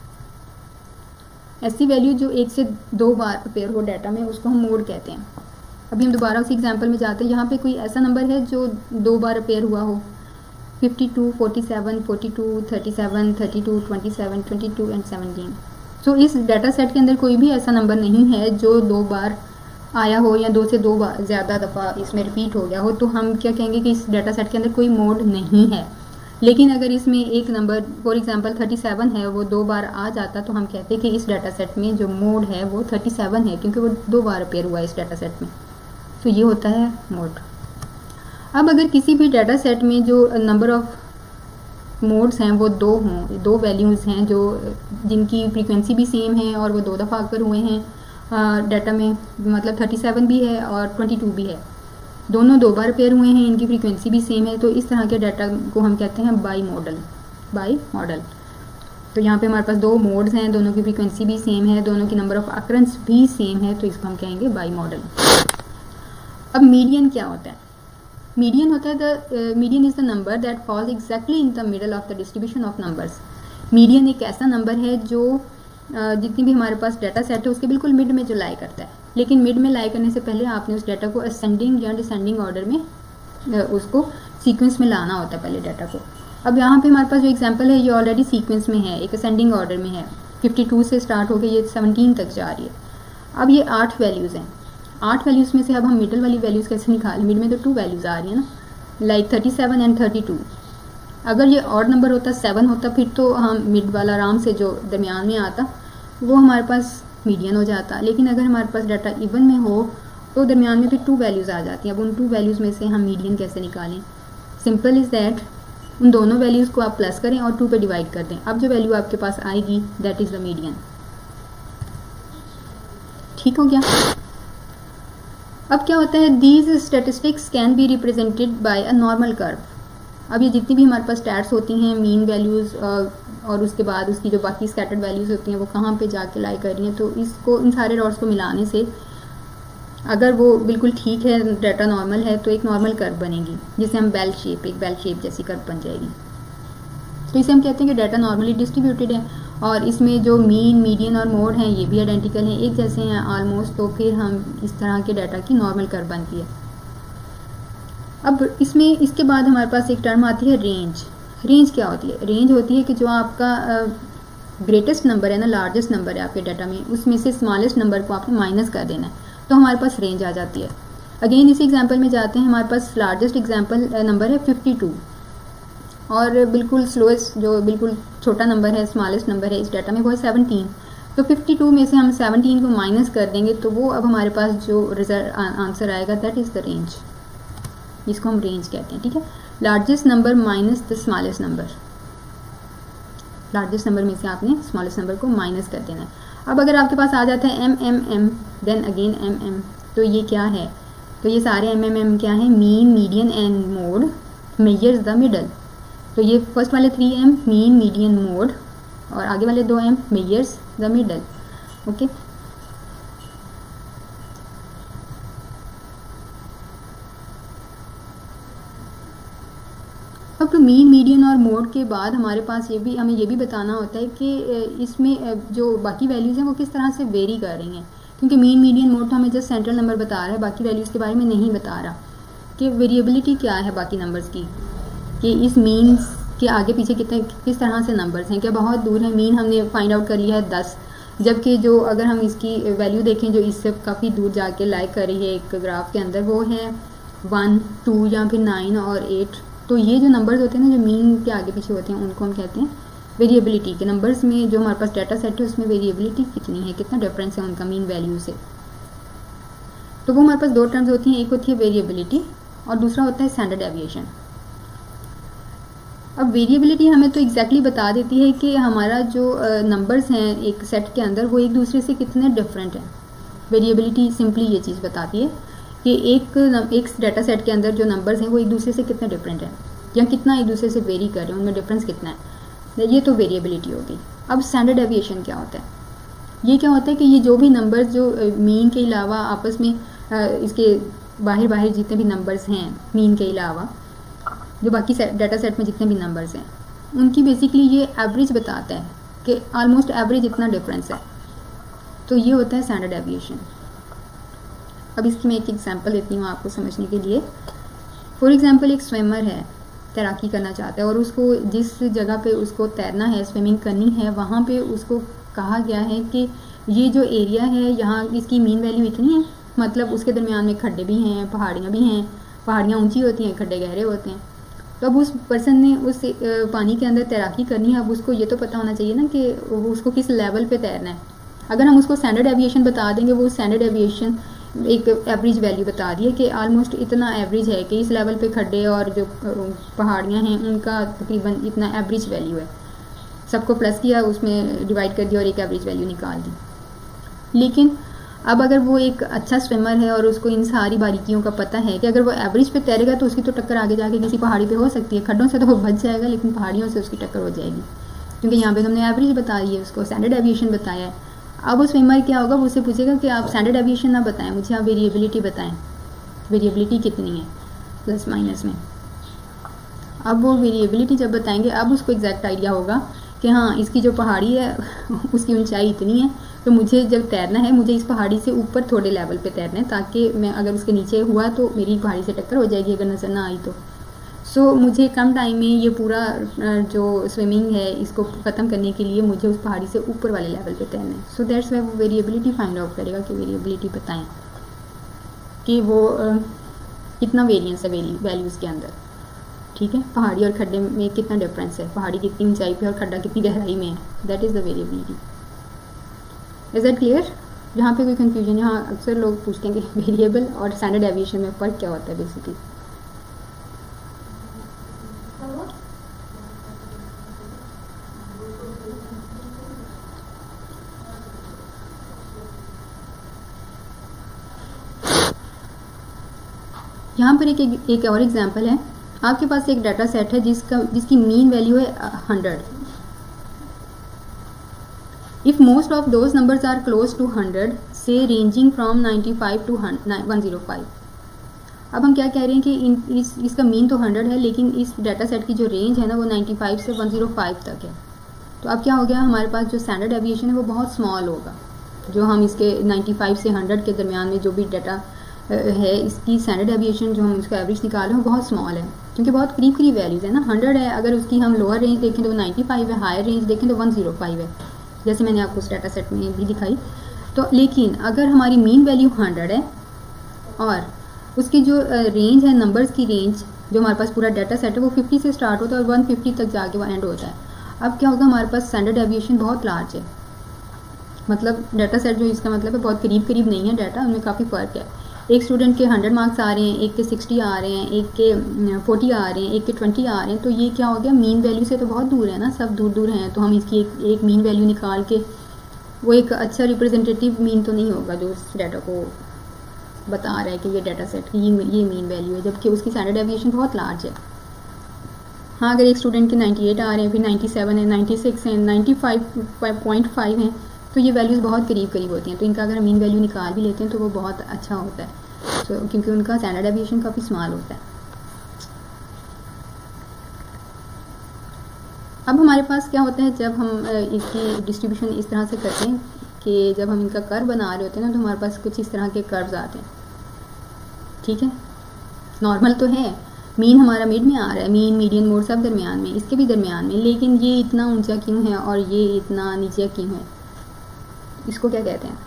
ऐसी वैल्यू जो 1 से 2 बार अपेयर हो डाटा में उसको हम मोड कहते हैं। अभी हम दोबारा उसी एग्जांपल में जाते हैं, यहाँ पे कोई ऐसा नंबर है जो 2 बार अपेयर हुआ हो, 52 47 42 37 32 27 22 एंड 17। सो इस डाटा सेट के अंदर कोई भी ऐसा नंबर नहीं है जो 2 बार आया हो या 2 से 2 बार ज़्यादा दफ़ा इसमें रिपीट हो गया हो, तो हम क्या कहेंगे कि इस डाटा सेट के अंदर कोई मोड नहीं है। लेकिन अगर इसमें एक नंबर फॉर एग्जांपल 37 है, वो 2 बार आ जाता तो हम कहते हैं कि इस डाटा सेट में जो मोड है वो 37 है, क्योंकि वो 2 बार अपेयर हुआ है इस डाटा सेट में। तो ये होता है मोड। अब अगर किसी भी डाटा सेट में जो नंबर ऑफ मोड्स हैं वो 2 हों, 2 वैल्यूज़ हैं जो जिनकी फ्रीक्वेंसी भी सेम है और वो 2 दफ़ा आकर हुए हैं डाटा में, मतलब 37 भी है और 22 भी है, दोनों 2 बार पेयर हुए हैं, इनकी फ्रीक्वेंसी भी सेम है, तो इस तरह के डाटा को हम कहते हैं बाई मॉडल। तो यहाँ पे हमारे पास 2 मोड्स हैं, दोनों की फ्रीक्वेंसी भी सेम है, दोनों की नंबर ऑफ अकरेंस भी सेम है, तो इसको हम कहेंगे बाई मॉडल। अब मीडियन क्या होता है, मीडियन होता है median is the number that falls exactly in the middle of the distribution of numbers. Median एक ऐसा नंबर है जो जितनी भी हमारे पास डाटा सेट है उसके बिल्कुल मिड में जो लाई करता है, लेकिन मिड में लाई करने से पहले आपने उस डाटा को असेंडिंग या डिसेंडिंग ऑर्डर में उसको सीक्वेंस में लाना होता है पहले डाटा को। अब यहाँ पे हमारे पास जो एग्जांपल है ये ऑलरेडी सीक्वेंस में है, एक असेंडिंग ऑर्डर में है, 52 से स्टार्ट होकर ये 17 तक जा रही है। अब ये 8 वैल्यूज़ हैं, 8 वैल्यूज़ में से अब हम मिडल वाली वैल्यूज़ कैसे निकालें, मिड में तो 2 वैल्यूज़ आ रही है ना, लाइक 37 एंड 32। अगर ये ऑड नंबर होता 7 होता फिर तो हम मिड वाला आराम से जो दरमियान में आता वो हमारे पास मीडियन हो जाता, लेकिन अगर हमारे पास डाटा इवन में हो तो दरमियान में फिर 2 वैल्यूज़ आ जाती हैं। अब उन 2 वैल्यूज़ में से हम मीडियन कैसे निकालें, सिंपल इज़ दैट उन दोनों वैल्यूज़ को आप प्लस करें और 2 पे डिवाइड कर दें। अब जो वैल्यू आपके पास आएगी दैट इज़ द मीडियन, ठीक हो गया। अब क्या होता है, these statistics can be represented by a normal curve. अब ये जितनी भी हमारे पास स्टैट्स होती हैं, मीन वैल्यूज़ और उसके बाद उसकी जो बाकी स्कैटर्ड वैल्यूज़ होती हैं वो कहाँ पे जाके लाई कर रही हैं, तो इसको इन सारे डॉट्स को मिलाने से अगर वो बिल्कुल ठीक है, डाटा नॉर्मल है, तो एक नॉर्मल कर्व बनेगी जिसे हम बेल शेप जैसी कर्व बन जाएगी। तो इसे हम कहते हैं कि डाटा नॉर्मली डिस्ट्रीब्यूटेड है और इसमें जो मीन, मीडियन और मोड हैं ये भी आइडेंटिकल हैं, एक जैसे हैं ऑलमोस्ट, तो फिर हम इस तरह के डाटा की नॉर्मल कर्व बनती है। अब इसमें इसके बाद हमारे पास एक टर्म आती है रेंज। रेंज क्या होती है, रेंज होती है कि जो आपका ग्रेटेस्ट नंबर है ना, लार्जेस्ट नंबर है आपके डाटा में, उसमें से स्मॉलेस्ट नंबर को आपने माइनस कर देना है, तो हमारे पास रेंज आ जाती है। अगेन इसी एग्जांपल में जाते हैं, हमारे पास लार्जेस्ट एग्जांपल नंबर है 52 और बिल्कुल स्लोएस्ट जो बिल्कुल छोटा नंबर है, स्मॉलेस्ट नंबर है इस डाटा में वो है 17। तो 52 में से हम 17 को माइनस कर देंगे तो वो अब हमारे पास जो रिजल्ट आंसर आएगा दैट इज़ द रेंज, जिसको हम रेंज कहते हैं, ठीक है। Largest number minus the smallest number, largest number में से आपने स्मॉलेस्ट नंबर को माइनस कर देना है। अब अगर आपके पास आ जाता है MMM देन अगेन MM, तो ये क्या है, तो ये सारे MMM क्या है, mean, median and mode measures the middle. तो ये फर्स्ट वाले 3M मीन, मीडियन, मोड और आगे वाले 2M measures the middle, okay. अब तो मीन, मीडियन और मोड के बाद हमारे पास हमें ये भी बताना होता है कि इसमें जो बाकी वैल्यूज़ हैं वो किस तरह से वेरी कर रही हैं, क्योंकि मीन, मीडियन, मोड तो हमें जस्ट सेंट्रल नंबर बता रहा है, बाकी वैल्यूज़ के बारे में नहीं बता रहा कि वेरिएबिलिटी क्या है बाकी नंबर्स की, कि इस मीन के आगे पीछे किस तरह से नंबर्स हैं, क्या बहुत दूर है। मीन हमने फाइंड आउट कर लिया है 10, जबकि जो अगर हम इसकी वैल्यू देखें जो इससे काफ़ी दूर जाके लाइक कर रही है एक ग्राफ के अंदर, वो है 1, 2 या फिर 9 और 8। तो ये जो नंबर्स होते हैं ना जो मीन के आगे पीछे होते हैं उनको हम कहते हैं वेरिएबिलिटी के नंबर्स में जो हमारे पास डाटा सेट है उसमें वेरिएबिलिटी कितनी है, कितना डिफरेंस है उनका मीन वैल्यू से। तो वो हमारे पास दो टर्म्स होती हैं, एक होती है वेरिएबिलिटी और दूसरा होता है स्टैंडर्ड डेविएशन। अब वेरिएबिलिटी हमें तो एग्जैक्टली बता देती है कि हमारा जो नंबर्स हैं एक सेट के अंदर वो एक दूसरे से कितने डिफरेंट हैं। वेरिएबिलिटी सिंपली ये चीज़ बताती है कि एक डाटा सेट के अंदर जो नंबर्स हैं वो एक दूसरे से कितने डिफरेंट हैं या कितना एक दूसरे से वेरी कर रहे हैं, उनमें डिफरेंस कितना है, ये तो वेरिएबिलिटी होगी। अब स्टैंडर्ड डेविएशन क्या होता है? ये क्या होता है कि ये जो भी नंबर्स जो मीन के अलावा आपस में इसके बाहर जितने भी नंबर्स हैं मीन के अलावा, जो बाकी डाटा सेट में जितने भी नंबर्स हैं उनकी बेसिकली ये एवरेज बताता है कि ऑलमोस्ट एवरेज इतना डिफरेंस है, तो ये होता है स्टैंडर्ड डेविएशन। अब इसकी मैं एक एग्जांपल देती हूँ आपको समझने के लिए। फॉर एग्जांपल एक स्विमर है, तैराकी करना चाहता है और उसको जिस जगह पे उसको तैरना है, स्विमिंग करनी है, वहाँ पे उसको कहा गया है कि ये जो एरिया है यहाँ इसकी मीन वैल्यू इतनी है, मतलब उसके दरमियान में खड्डे भी हैं, पहाड़ियाँ भी हैं, पहाड़ियाँ ऊंची होती हैं, खड्डे गहरे होते हैं। तो अब उस पर्सन ने उस पानी के अंदर तैराकी करनी है, अब उसको ये तो पता होना चाहिए ना कि उसको किस लेवल पे तैरना है। अगर हम उसको स्टैंडर्ड डेविएशन बता देंगे, वो स्टैंडर्ड डेविएशन एक एवरेज वैल्यू बता दी है कि ऑलमोस्ट इतना एवरेज है कि इस लेवल पे खड्डे और जो पहाड़ियाँ हैं उनका तकरीबन इतना एवरेज वैल्यू है। सबको प्लस किया, उसमें डिवाइड कर दिया और एक एवरेज वैल्यू निकाल दी। लेकिन अब अगर वो एक अच्छा स्विमर है और उसको इन सारी बारीकियों का पता है कि अगर वो एवरेज पे तैरेगा तो उसकी तो टक्कर आगे जाके किसी पहाड़ी पे हो सकती है। खड्डों से तो वो बच जाएगा लेकिन पहाड़ियों से उसकी टक्कर हो जाएगी, क्योंकि यहाँ पे हमने एवरेज बता दी है, उसको स्टैंडर्ड डेविएशन बताया है। अब वो स्विमर क्या होगा, वो उससे पूछेगा कि आप स्टैंडर्ड डेविएशन ना बताएं मुझे, आप वेरिएबिलिटी बताएं, वेरिएबिलिटी कितनी है प्लस माइनस में। अब वो वेरिएबिलिटी जब बताएंगे अब उसको एग्जैक्ट आइडिया होगा कि हाँ इसकी जो पहाड़ी है उसकी ऊंचाई इतनी है, तो मुझे जब तैरना है मुझे इस पहाड़ी से ऊपर थोड़े लेवल पे तैरना है, ताकि मैं अगर उसके नीचे हुआ तो मेरी पहाड़ी से टक्कर हो जाएगी अगर नजर ना आई तो। सो मुझे कम टाइम में ये पूरा जो स्विमिंग है इसको ख़त्म करने के लिए मुझे उस पहाड़ी से ऊपर वाले लेवल पे तैरना है। सो दैट्स वाई वो वेरिएबिलिटी फाइंड आउट करेगा कि वेरिएबिलिटी बताएं कि वो कितना वेरिएंस है वैल्यूज़ के अंदर। ठीक है, पहाड़ी और खड्डे में कितना डिफरेंस है, पहाड़ी कितनी ऊंचाई पे और खड्डा कितनी गहराई में है, that is the variability. Is that clear? जहाँ पे कोई कंफ्यूजन, यहाँ अक्सर लोग पूछते हैं कि वेरिएबल और स्टैंडर्ड डेविएशन में फ़र्क क्या होता है बेसिकली। यहाँ पर एक और एग्जांपल है। आपके पास एक डाटा सेट है जिसकी मीन वैल्यू है 100। If most of those numbers are close to 100 से रेंजिंग फ्रॉम 95 टू 105। अब हम क्या कह रहे हैं कि इसका मीन तो 100 है लेकिन इस डाटा सेट की जो रेंज है ना वो 95 से 105 तक है। तो अब क्या हो गया, हमारे पास जो स्टैंडर्ड डेविएशन है वो बहुत स्मॉल होगा। जो हम इसके 95 से 100 के दरमियान में जो भी डाटा है इसकी स्टैंडर्ड डेविएशन जो हम उसका एवरेज निकाल रहे हैं वो बहुत स्मॉल है, क्योंकि बहुत करीब करीब वैल्यूज़ है ना। 100 है, अगर उसकी हम लोअर रेंज देखें तो 95 है, हायर रेंज देखें तो 105 है, जैसे मैंने आपको उस डाटा सेट में भी दिखाई। तो लेकिन अगर हमारी मीन वैल्यू 100 है और उसकी जो रेंज है, नंबर्स की रेंज जो हमारे पास पूरा डाटा सेट है वो 50 से स्टार्ट होता है और 150 तक जाके वो एंड होता है। अब क्या होगा, हमारे पास स्टैंडर्ड डेविएशन बहुत लार्ज है, मतलब डाटा सेट जो इसका मतलब है बहुत करीब करीब नहीं है डाटा, उनमें काफ़ी फ़र्क है। एक स्टूडेंट के 100 मार्क्स आ रहे हैं, एक के 60 आ रहे हैं, एक के 40 आ रहे हैं, एक के 20 आ रहे हैं, तो ये क्या हो गया, मीन वैल्यू से तो बहुत दूर है ना, सब दूर दूर हैं। तो हम इसकी एक मीन वैल्यू निकाल के वो एक अच्छा रिप्रेजेंटेटिव मीन तो नहीं होगा जो उस डाटा को बता रहा है कि ये डाटा सेट की ये मीन वैल्यू है, जबकि उसकी स्टैंडर्ड डेविएशन बहुत लार्ज है। हाँ, अगर एक स्टूडेंट के 98 आ रहे हैं, फिर 97 है, 96 हैं, 95.5 हैं, तो ये वैल्यूज़ बहुत करीब करीब होती हैं। तो इनका अगर हम मीन वैल्यू निकाल भी लेते हैं तो वो बहुत अच्छा होता है, तो क्योंकि उनका स्टैंडर्ड डेविएशन काफ़ी स्मॉल होता है। अब हमारे पास क्या होता है, जब हम इसकी डिस्ट्रीब्यूशन इस तरह से करते हैं कि जब हम इनका कर्व बना रहे होते हैं ना, तो हमारे पास कुछ इस तरह के कर्व्स आते हैं। ठीक है, नॉर्मल तो है, मीन हमारा मिड में आ रहा है, मीन मीडियन मोड सब दरमियान में, इसके भी दरमियान में, लेकिन ये इतना ऊंचा क्यों है और ये इतना नीचे क्यों है, इसको क्या कहते हैं?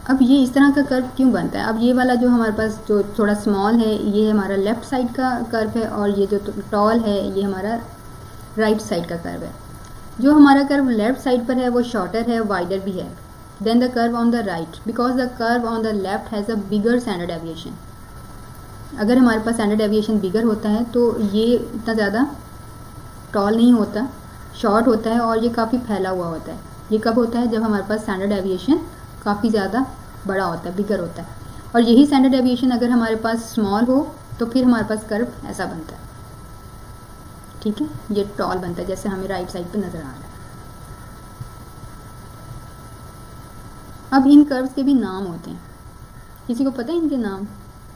अब ये इस तरह का कर्व क्यों बनता है? अब ये वाला जो हमारे पास जो थोड़ा स्मॉल है ये हमारा लेफ़्ट साइड का कर्व है, और ये जो टॉल है ये हमारा राइट साइड का कर्व है। जो हमारा कर्व लेफ्ट साइड पर है वो शॉर्टर है, वाइडर भी है then the curve on the right, because the curve on the left has a bigger standard deviation. अगर हमारे पास स्टैंडर्ड डेविएशन बिगर होता है तो ये इतना ज़्यादा टॉल नहीं होता, शॉर्ट होता है, और ये काफ़ी फैला हुआ होता है। ये कब होता है? जब हमारे पास स्टैंडर्ड डेविएशन काफ़ी ज़्यादा बड़ा होता है, बिगर होता है। और यही स्टैंडर्ड डेविएशन अगर हमारे पास स्मॉल हो तो फिर हमारे पास कर्व ऐसा बनता है, ठीक है, ये टॉल बनता है जैसे हमें राइट साइड पे नज़र आ रहा है। अब इन कर्व्स के भी नाम होते हैं, किसी को पता है इनके नाम?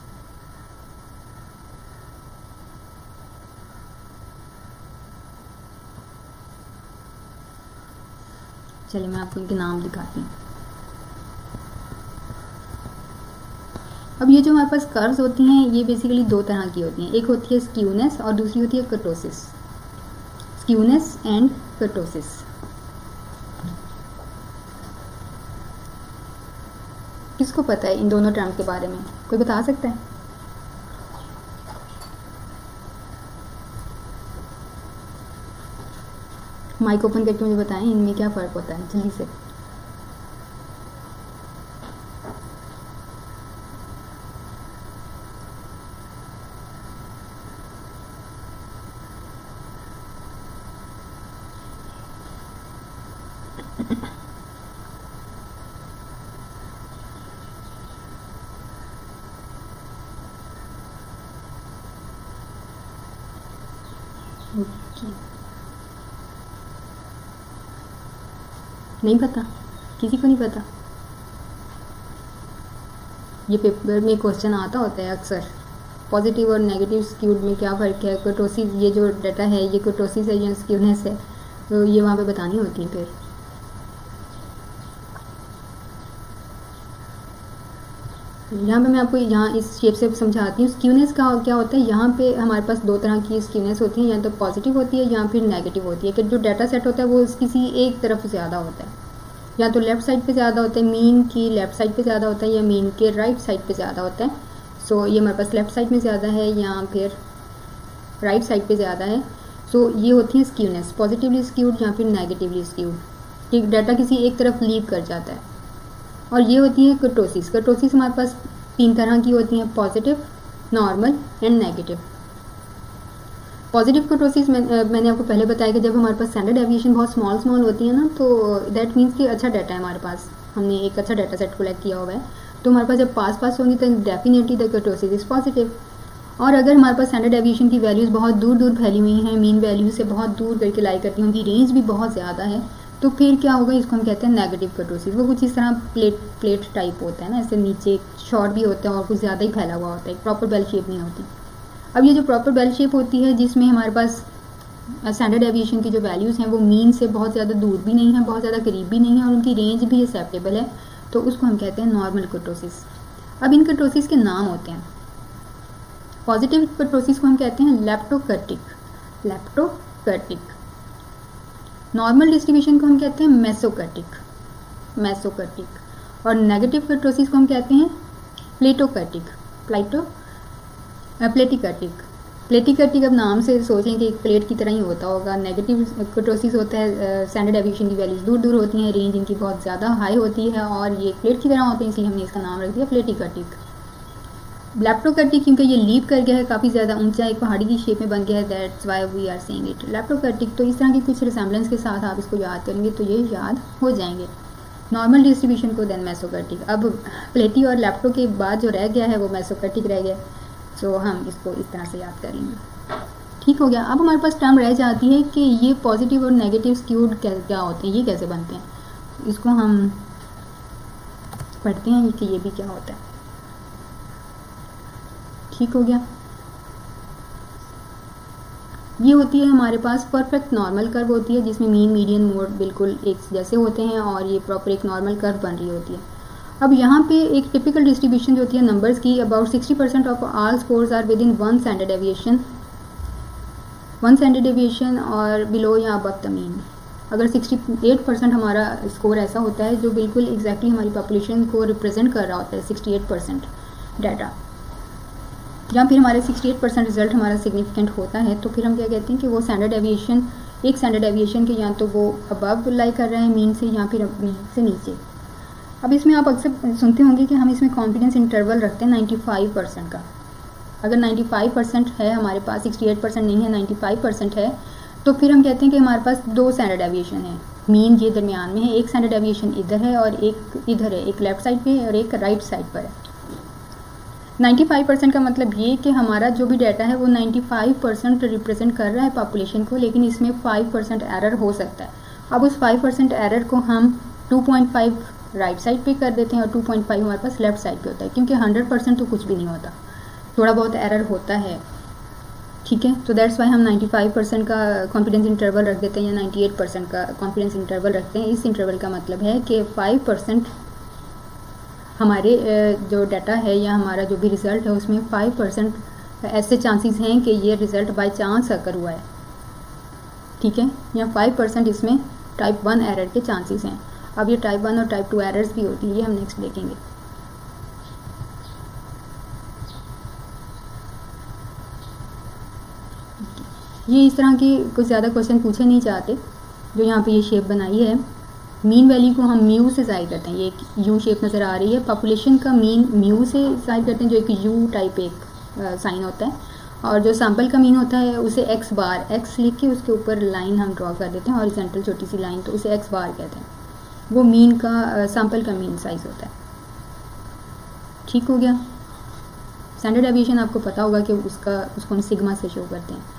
चलिए मैं आपको इनके नाम दिखाती हूँ। अब ये जो हमारे पास कर्व्स होती हैं ये बेसिकली दो तरह की होती हैं, एक होती है स्क्यूनेस और दूसरी होती है कर्टोसिस। Skewness and kurtosis. किसको पता है इन दोनों टर्म के बारे में? कोई बता सकता है? माइक ओपन करके मुझे बताएं इनमें क्या फ़र्क होता है जल्दी से। नहीं पता? किसी को नहीं पता? ये पेपर में क्वेश्चन आता होता है अक्सर, पॉजिटिव और नेगेटिव स्क्यूड में क्या फ़र्क है, कर्टोसिस ये जो डाटा है ये कर्टोसिस है या स्क्यूनेस है, तो ये वहाँ पे बतानी होती है। फिर यहाँ पे मैं आपको यहाँ इस शेप से समझाती हूँ। स्क्यूनेस का क्या होता है? यहाँ पे हमारे पास दो तरह की स्क्यूनेस होती है, या तो पॉजिटिव होती है या फिर नेगेटिव होती है, कि जो डाटा सेट होता है वो किसी एक तरफ ज़्यादा होता है, या तो लेफ़्ट साइड पे ज़्यादा होता है, मीन की लेफ़्ट साइड पे ज़्यादा होता है, या मीन के राइट साइड पे ज़्यादा होता है। सो ये हमारे पास लेफ़्ट साइड में ज़्यादा है या फिर राइट साइड पे ज़्यादा है। सो ये होती है स्क्यूनेस, पॉजिटिवली स्क्यूड या फिर नेगेटिवली स्क्यूड, कि डाटा किसी एक तरफ लीव कर जाता है। और ये होती है कर्टोसिस। कर्टोसिस हमारे पास तीन तरह की होती हैं, positive, normal and negative. Positive kurtosis मैंने आपको पहले बताया कि जब हमारे पास स्टैंडर्ड डेविएशन बहुत स्मॉल होती है ना, तो दैट मीन्स कि अच्छा डाटा है हमारे पास, हमने एक अच्छा डाटा सेट कलेक्ट किया हुआ है, तो हमारे पास जब पास होंगी तो definitely the kurtosis is positive. और अगर हमारे पास स्टैंडर्ड डेविएशन की वैल्यूज़ बहुत दूर दूर फैली हुई हैं, मीन वैल्यू से बहुत दूर करके लाई करती हैं, उनकी रेंज भी बहुत ज़्यादा है, तो फिर क्या होगा? इसको हम कहते हैं नेगेटिव कर्टोसिस। वो कुछ इस तरह प्लेट टाइप होता है ना, ऐसे नीचे शॉर्ट भी होता है और कुछ ज़्यादा ही फैला हुआ होता है, प्रॉपर बेल शेप नहीं होती। अब ये जो प्रॉपर बेल शेप होती है जिसमें हमारे पास स्टैंडर्ड डेविएशन की जो वैल्यूज़ हैं वो मीन से बहुत ज़्यादा दूर भी नहीं है, बहुत ज़्यादा करीब भी नहीं है, और उनकी रेंज भी एक्सेप्टेबल है, तो उसको हम कहते हैं नॉर्मल कर्टोसिस। अब इन कर्टोसिस के नाम होते हैं। पॉजिटिव कर्टोसिस को हम कहते हैं लेप्टोकर्टिक। नॉर्मल डिस्ट्रीब्यूशन को हम कहते हैं मेसोकर्टिक। और नेगेटिव कर्टोसिस को हम कहते हैं प्लेटिकर्टिक। प्लेटिकर्टिक अब नाम से सोचें कि एक प्लेट की तरह ही होता होगा। नेगेटिव कर्टोसिस होता है स्टैंडर्ड डेविएशन की वैल्यूज दूर दूर होती हैं, रेंज इनकी बहुत ज़्यादा हाई होती है, और ये प्लेट की तरह होते हैं, इसलिए हमने इसका नाम रख दिया प्लेटिकर्टिक। लेप्टोकर्टिक क्योंकि ये लीप कर गया है, काफ़ी ज़्यादा ऊंचा एक पहाड़ी की शेप में बन गया है, that's why we are saying it leptokurtic. तो इस तरह की कुछ रिसेम्बलेंस के साथ आप इसको याद करेंगे तो ये याद हो जाएंगे। नॉर्मल डिस्ट्रीब्यूशन को देन मेसोकर्टिक। अब प्लेटी और लेप्टो के बाद जो रह गया है वो मेसोकर्टिक रह गया, सो हम इसको इस तरह से याद करेंगे। ठीक हो गया। अब हमारे पास टर्म रह जाती है कि ये पॉजिटिव और नेगेटिव स्क्यूड क्या होते हैं, ये कैसे बनते हैं, इसको हम पढ़ते हैं कि ये भी क्या होता है। ठीक हो गया। ये होती है हमारे पास परफेक्ट नॉर्मल कर्व होती है जिसमें मीन मीडियन मोड बिल्कुल एक जैसे होते हैं और ये प्रॉपर एक नॉर्मल कर्व बन रही होती है। अब यहाँ पे एक टिपिकल डिस्ट्रीब्यूशन जो होती है नंबर्स की, about 60% of all scores are within one standard deviation और बिलो या अबव द मीन। अगर 68% हमारा स्कोर ऐसा होता है जो बिल्कुल एग्जैक्टली हमारी पॉपुलेशन को रिप्रेजेंट कर रहा होता है, 68% डाटा, या फिर हमारे 68% रिजल्ट हमारा सिग्निफिकेंट होता है, तो फिर हम क्या कहते हैं कि वो स्टैंडर्ड डेविएशन, एक स्टैंडर्ड डेविएशन के या तो वो अबव लाई कर रहे हैं मीन से या फिर मीन से नीचे। अब इसमें आप अक्सर सुनते होंगे कि हम इसमें कॉन्फिडेंस इंटरवल रखते हैं 95% का। अगर 95% है हमारे पास, 68% नहीं है, 95% है, तो फिर हम कहते हैं कि हमारे पास 2 स्टैंडर्ड डेविएशन है, मीन ये दरमियान में है, एक स्टैंडर्ड डेविएशन इधर है और एक इधर है, एक लेफ्ट साइड पे है और एक राइट साइड पर है। 95% का मतलब ये कि हमारा जो भी डाटा है वो 95% रिप्रेजेंट कर रहा है पॉपुलेशन को, लेकिन इसमें 5% एरर हो सकता है। अब उस 5% एरर को हम 2.5 राइट साइड पे कर देते हैं और 2.5 हमारे पास लेफ्ट साइड पे होता है, क्योंकि 100% तो कुछ भी नहीं होता, थोड़ा बहुत एरर होता है, ठीक है। तो दैट्स वाई हम 95% का कॉन्फिडेंस इंटरवल रख देते हैं या 98% का कॉन्फिडेंस इंटरवल रखते हैं। इस इंटरवल का मतलब है कि 5% हमारे जो डाटा है या हमारा जो भी रिज़ल्ट है उसमें 5% ऐसे चांसेस हैं कि ये रिज़ल्ट बाय चांस अकर हुआ है, ठीक है, या 5% इसमें टाइप 1 एरर के चांसेस हैं। अब ये टाइप 1 और टाइप 2 एरर्स भी होती हैं, ये हम नेक्स्ट देखेंगे। ये इस तरह की कुछ ज़्यादा क्वेश्चन पूछे नहीं चाहते, जो यहाँ पे ये शेप बनाई है। मीन वैल्यू को हम म्यू से ज़ाहिर करते हैं, ये एक यू शेप नज़र आ रही है, पॉपुलेशन का मीन म्यू से ज़ाहिर करते हैं, जो एक यू टाइप एक साइन होता है, और जो सैम्पल का मीन होता है उसे एक्स बार, एक्स लिख के उसके ऊपर लाइन हम ड्रॉ कर देते हैं, हॉरिजॉन्टल छोटी सी लाइन, तो उसे एक्स बार कहते हैं। वो मीन का सैम्पल का मीन साइज होता है, ठीक हो गया। स्टैंडर्ड डेविएशन आपको पता होगा कि उसको हम सिग्मा से शो करते हैं।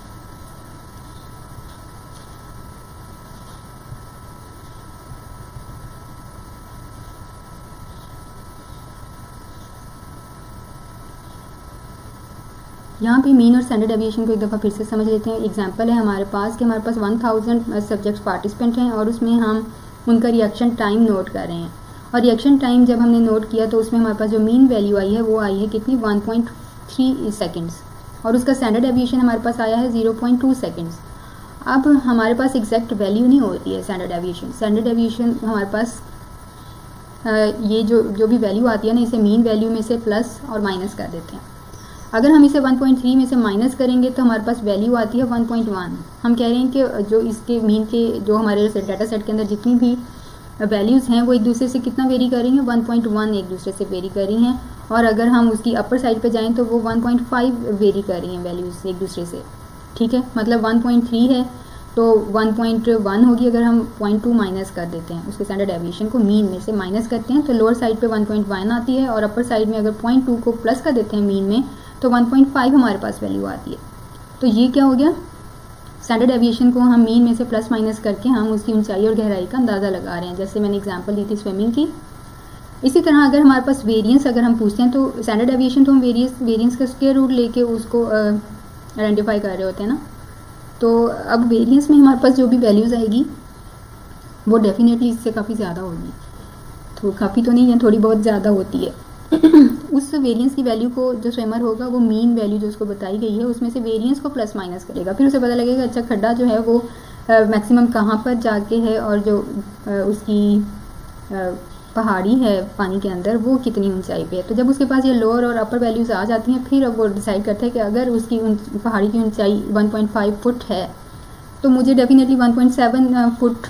यहाँ पे मीन और स्टैंडर्ड डेविएशन को एक दफ़ा फिर से समझ लेते हैं। एग्जांपल है हमारे पास कि हमारे पास 1000 सब्जेक्ट्स पार्टिसिपेंट हैं और उसमें हम उनका रिएक्शन टाइम नोट कर रहे हैं, और रिएक्शन टाइम जब हमने नोट किया तो उसमें हमारे पास जो मीन वैल्यू आई है वो आई है कितनी, 1.3 सेकेंड्स, और उसका स्टैंडर्ड डेविएशन हमारे पास आया है 0.2 सेकेंड्स। अब हमारे पास एग्जैक्ट वैल्यू नहीं होती है स्टैंडर्ड डेविएशन। स्टैंडर्ड डेविएशन हमारे पास ये जो भी वैल्यू आती है ना, इसे मीन वैल्यू में से प्लस और माइनस कर देते हैं। अगर हम इसे 1.3 में से माइनस करेंगे तो हमारे पास वैल्यू आती है 1.1। हम कह रहे हैं कि जो इसके मीन के जो हमारे डाटा सेट के अंदर जितनी भी वैल्यूज़ हैं वो एक दूसरे से कितना वेरी कर रही हैं, 1.1 एक दूसरे से वेरी कर रही हैं, और अगर हम उसकी अपर साइड पे जाएं तो वो 1.5 वेरी कर रही हैं वैल्यूज़ एक दूसरे से, ठीक है। मतलब 1.3 है तो 1.1 होगी, अगर हम 0.2 माइनस कर देते हैं, उसके स्टैंडर्ड डेविएशन को मीन में से माइनस करते हैं तो लोअर साइड पे 1.1 आती है, और अपर साइड में अगर 0.2 को प्लस कर देते हैं मीन में तो 1.5 हमारे पास वैल्यू आती है। तो ये क्या हो गया, स्टैंडर्ड डेविएशन को हम मीन में से प्लस माइनस करके हम उसकी ऊंचाई और गहराई का अंदाज़ा लगा रहे हैं, जैसे मैंने एग्जांपल दी थी स्विमिंग की। इसी तरह अगर हमारे पास वेरिएंस अगर हम पूछते हैं तो स्टैंडर्ड डेविएशन तो हम वेरिएंस का स्क्वायर रूट लेके उसको आइडेंटिफाई कर रहे होते हैं ना। तो अब वेरिएंस में हमारे पास जो भी वैल्यूज़ आएगी वो डेफिनेटली इससे काफ़ी ज़्यादा होगी, तो काफ़ी तो नहीं है, थोड़ी बहुत ज़्यादा होती है। उस वेरिएंस की वैल्यू को जो स्विमर होगा वो मीन वैल्यू जो उसको बताई गई है उसमें से वेरिएंस को प्लस माइनस करेगा, फिर उसे पता लगेगा अच्छा खड्डा जो है वो मैक्सिमम कहाँ पर जाके है, और जो उसकी पहाड़ी है पानी के अंदर वो कितनी ऊंचाई पे है। तो जब उसके पास ये लोअर और अपर वैल्यूज़ आ जाती हैं फिर अब वो डिसाइड करता है कि अगर उसकी पहाड़ी की ऊंचाई 1.5 फुट है तो मुझे डेफिनेटली 1.7 फुट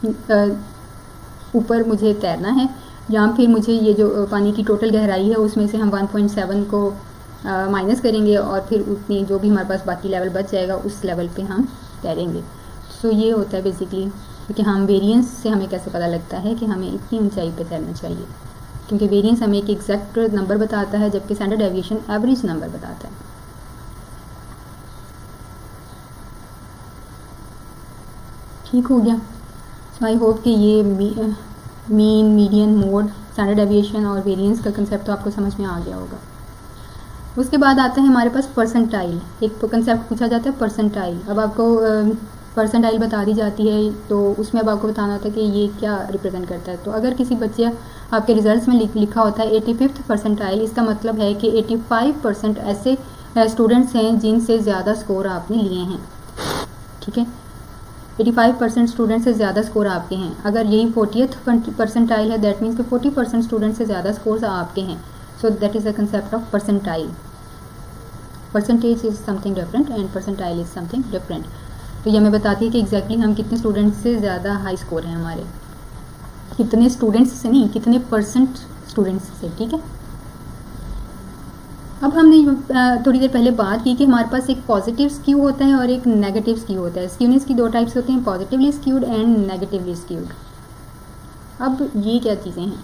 ऊपर मुझे तैरना है, या फिर मुझे ये जो पानी की टोटल गहराई है उसमें से हम 1.7 को माइनस करेंगे और फिर उतनी जो भी हमारे पास बाकी लेवल बच जाएगा उस लेवल पे हम तैरेंगे। सो ये होता है बेसिकली कि हम वेरिएंस से हमें कैसे पता लगता है कि हमें इतनी ऊंचाई पे तैरना चाहिए, क्योंकि वेरिएंस हमें एक एग्जैक्ट नंबर बताता है जबकि स्टैंडर्ड डेविएशन एवरेज नंबर बताता है। ठीक हो गया। सो आई होप कि ये mean, median, mode, standard deviation और वेरिएंस का कंसेप्ट तो आपको समझ में आ गया होगा। उसके बाद आता है हमारे पास परसेंटाइल। एक कंसेप्ट पूछा जाता है परसेंटाइल। अब आपको परसेंटाइल बता दी जाती है तो उसमें अब आपको बताना होता है कि ये क्या रिप्रेजेंट करता है। तो अगर किसी बच्चे आपके रिजल्ट्स में लिखा होता है 85th परसेंटाइल, इसका मतलब है कि 85% ऐसे स्टूडेंट्स हैं जिनसे ज़्यादा स्कोर आपने लिए हैं, ठीक है। 85% स्टूडेंट से ज़्यादा स्कोर आपके हैं। अगर यही 40th परसेंटाइल है, दैट मीन्स कि 40% स्टूडेंट से ज़्यादा स्कोर्स आपके हैं। So that is the concept of percentile. Percentage is something different and percentile is something different. तो ये हमें बताती है कि एग्जैक्टली हम कितने स्टूडेंट्स से ज़्यादा हाई स्कोर हैं हमारे, कितने स्टूडेंट्स से नहीं, कितने परसेंट स्टूडेंट्स से। ठीक है, अब हमने थोड़ी देर पहले बात की कि हमारे पास एक पॉजिटिव स्क्यू होता है और एक नेगेटिव स्क्यू होता है। स्क्यूनेस की दो टाइप्स होते हैं, positively skewed and negatively skewed. अब ये क्या चीज़ें हैं,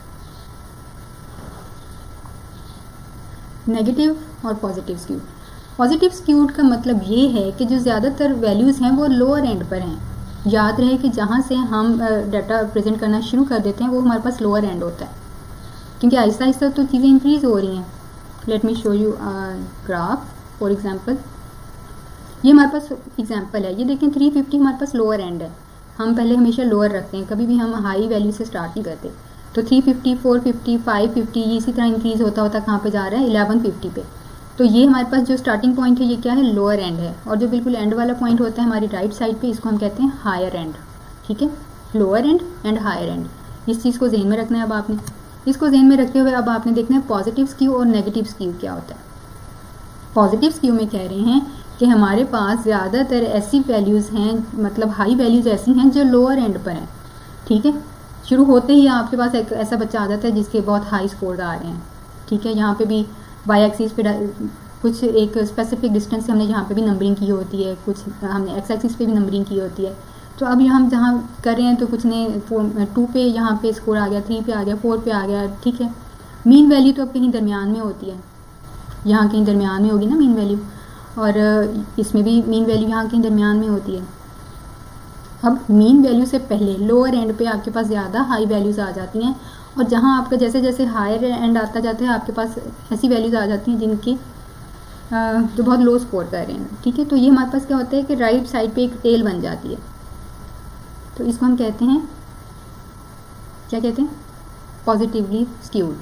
नेगेटिव और पॉजिटिव स्क्यूड। पॉजिटिव स्क्यूड का मतलब ये है कि जो ज़्यादातर वैल्यूज़ हैं वो लोअर एंड पर हैं। याद रहे कि जहाँ से हम डाटा प्रेजेंट करना शुरू कर देते हैं वो हमारे पास लोअर एंड होता है, क्योंकि आहिस्ता आहिस्ता तो चीज़ें इंक्रीज़ हो रही हैं। Let me show you graph for example. ये हमारे पास एग्जांपल है, ये देखें 350 हमारे पास लोअर एंड है। हम पहले हमेशा लोअर रखते हैं, कभी भी हम हाई वैल्यू से स्टार्ट नहीं करते। तो 350, 450, 550 ये इसी तरह इंक्रीज़ होता होता कहाँ पे जा रहा है, 1150 पे। तो ये हमारे पास जो स्टार्टिंग पॉइंट है ये क्या है, लोअर एंड है। और जो बिल्कुल एंड वाला पॉइंट होता है हमारी राइट साइड पे, इसको हम कहते हैं हायर एंड। ठीक है, lower end and higher end, इस चीज़ को ध्यान में रखना है। अब आपने इसको ध्यान में रखते हुए अब आपने देखना है पॉजिटिव स्क्यू और नेगेटिव स्क्यू क्या होता है। पॉजिटिव स्क्यू में कह रहे हैं कि हमारे पास ज़्यादातर ऐसी वैल्यूज़ हैं, मतलब हाई वैल्यूज़ ऐसी हैं जो लोअर एंड पर हैं। ठीक है, शुरू होते ही आपके पास एक ऐसा बच्चा आ जाता है जिसके बहुत हाई स्कोर आ रहे हैं। ठीक है, यहाँ पे भी वाई एक्सिस पे कुछ एक स्पेसिफिक डिस्टेंस से हमने यहाँ पे भी नंबरिंग की होती है, कुछ हमने एक्स एक्सिस पे भी नंबरिंग की होती है। तो अब हम जहाँ कर रहे हैं तो कुछ ने 2 पे यहाँ पे स्कोर आ गया, 3 पे आ गया, 4 पे आ गया। ठीक है, मीन वैल्यू तो अब कहीं दरमियान में होती है, यहाँ कहीं दरमियान में होगी ना मीन वैल्यू, और इसमें भी मीन वैल्यू यहाँ कहीं दरमियान में होती है। अब मीन वैल्यू से पहले लोअर एंड पे आपके पास ज़्यादा हाई वैल्यूज़ आ जाती हैं, और जहाँ आपका जैसे जैसे हायर एंड आता जाता है आपके पास ऐसी वैल्यूज़ आ जाती हैं जिनकी जो बहुत लो स्कोर कर रहे हैं। ठीक है, तो ये हमारे पास क्या होता है कि राइट साइड पे एक टेल बन जाती है। तो इसको हम कहते हैं, क्या कहते हैं, पॉजिटिवली स्क्यूड।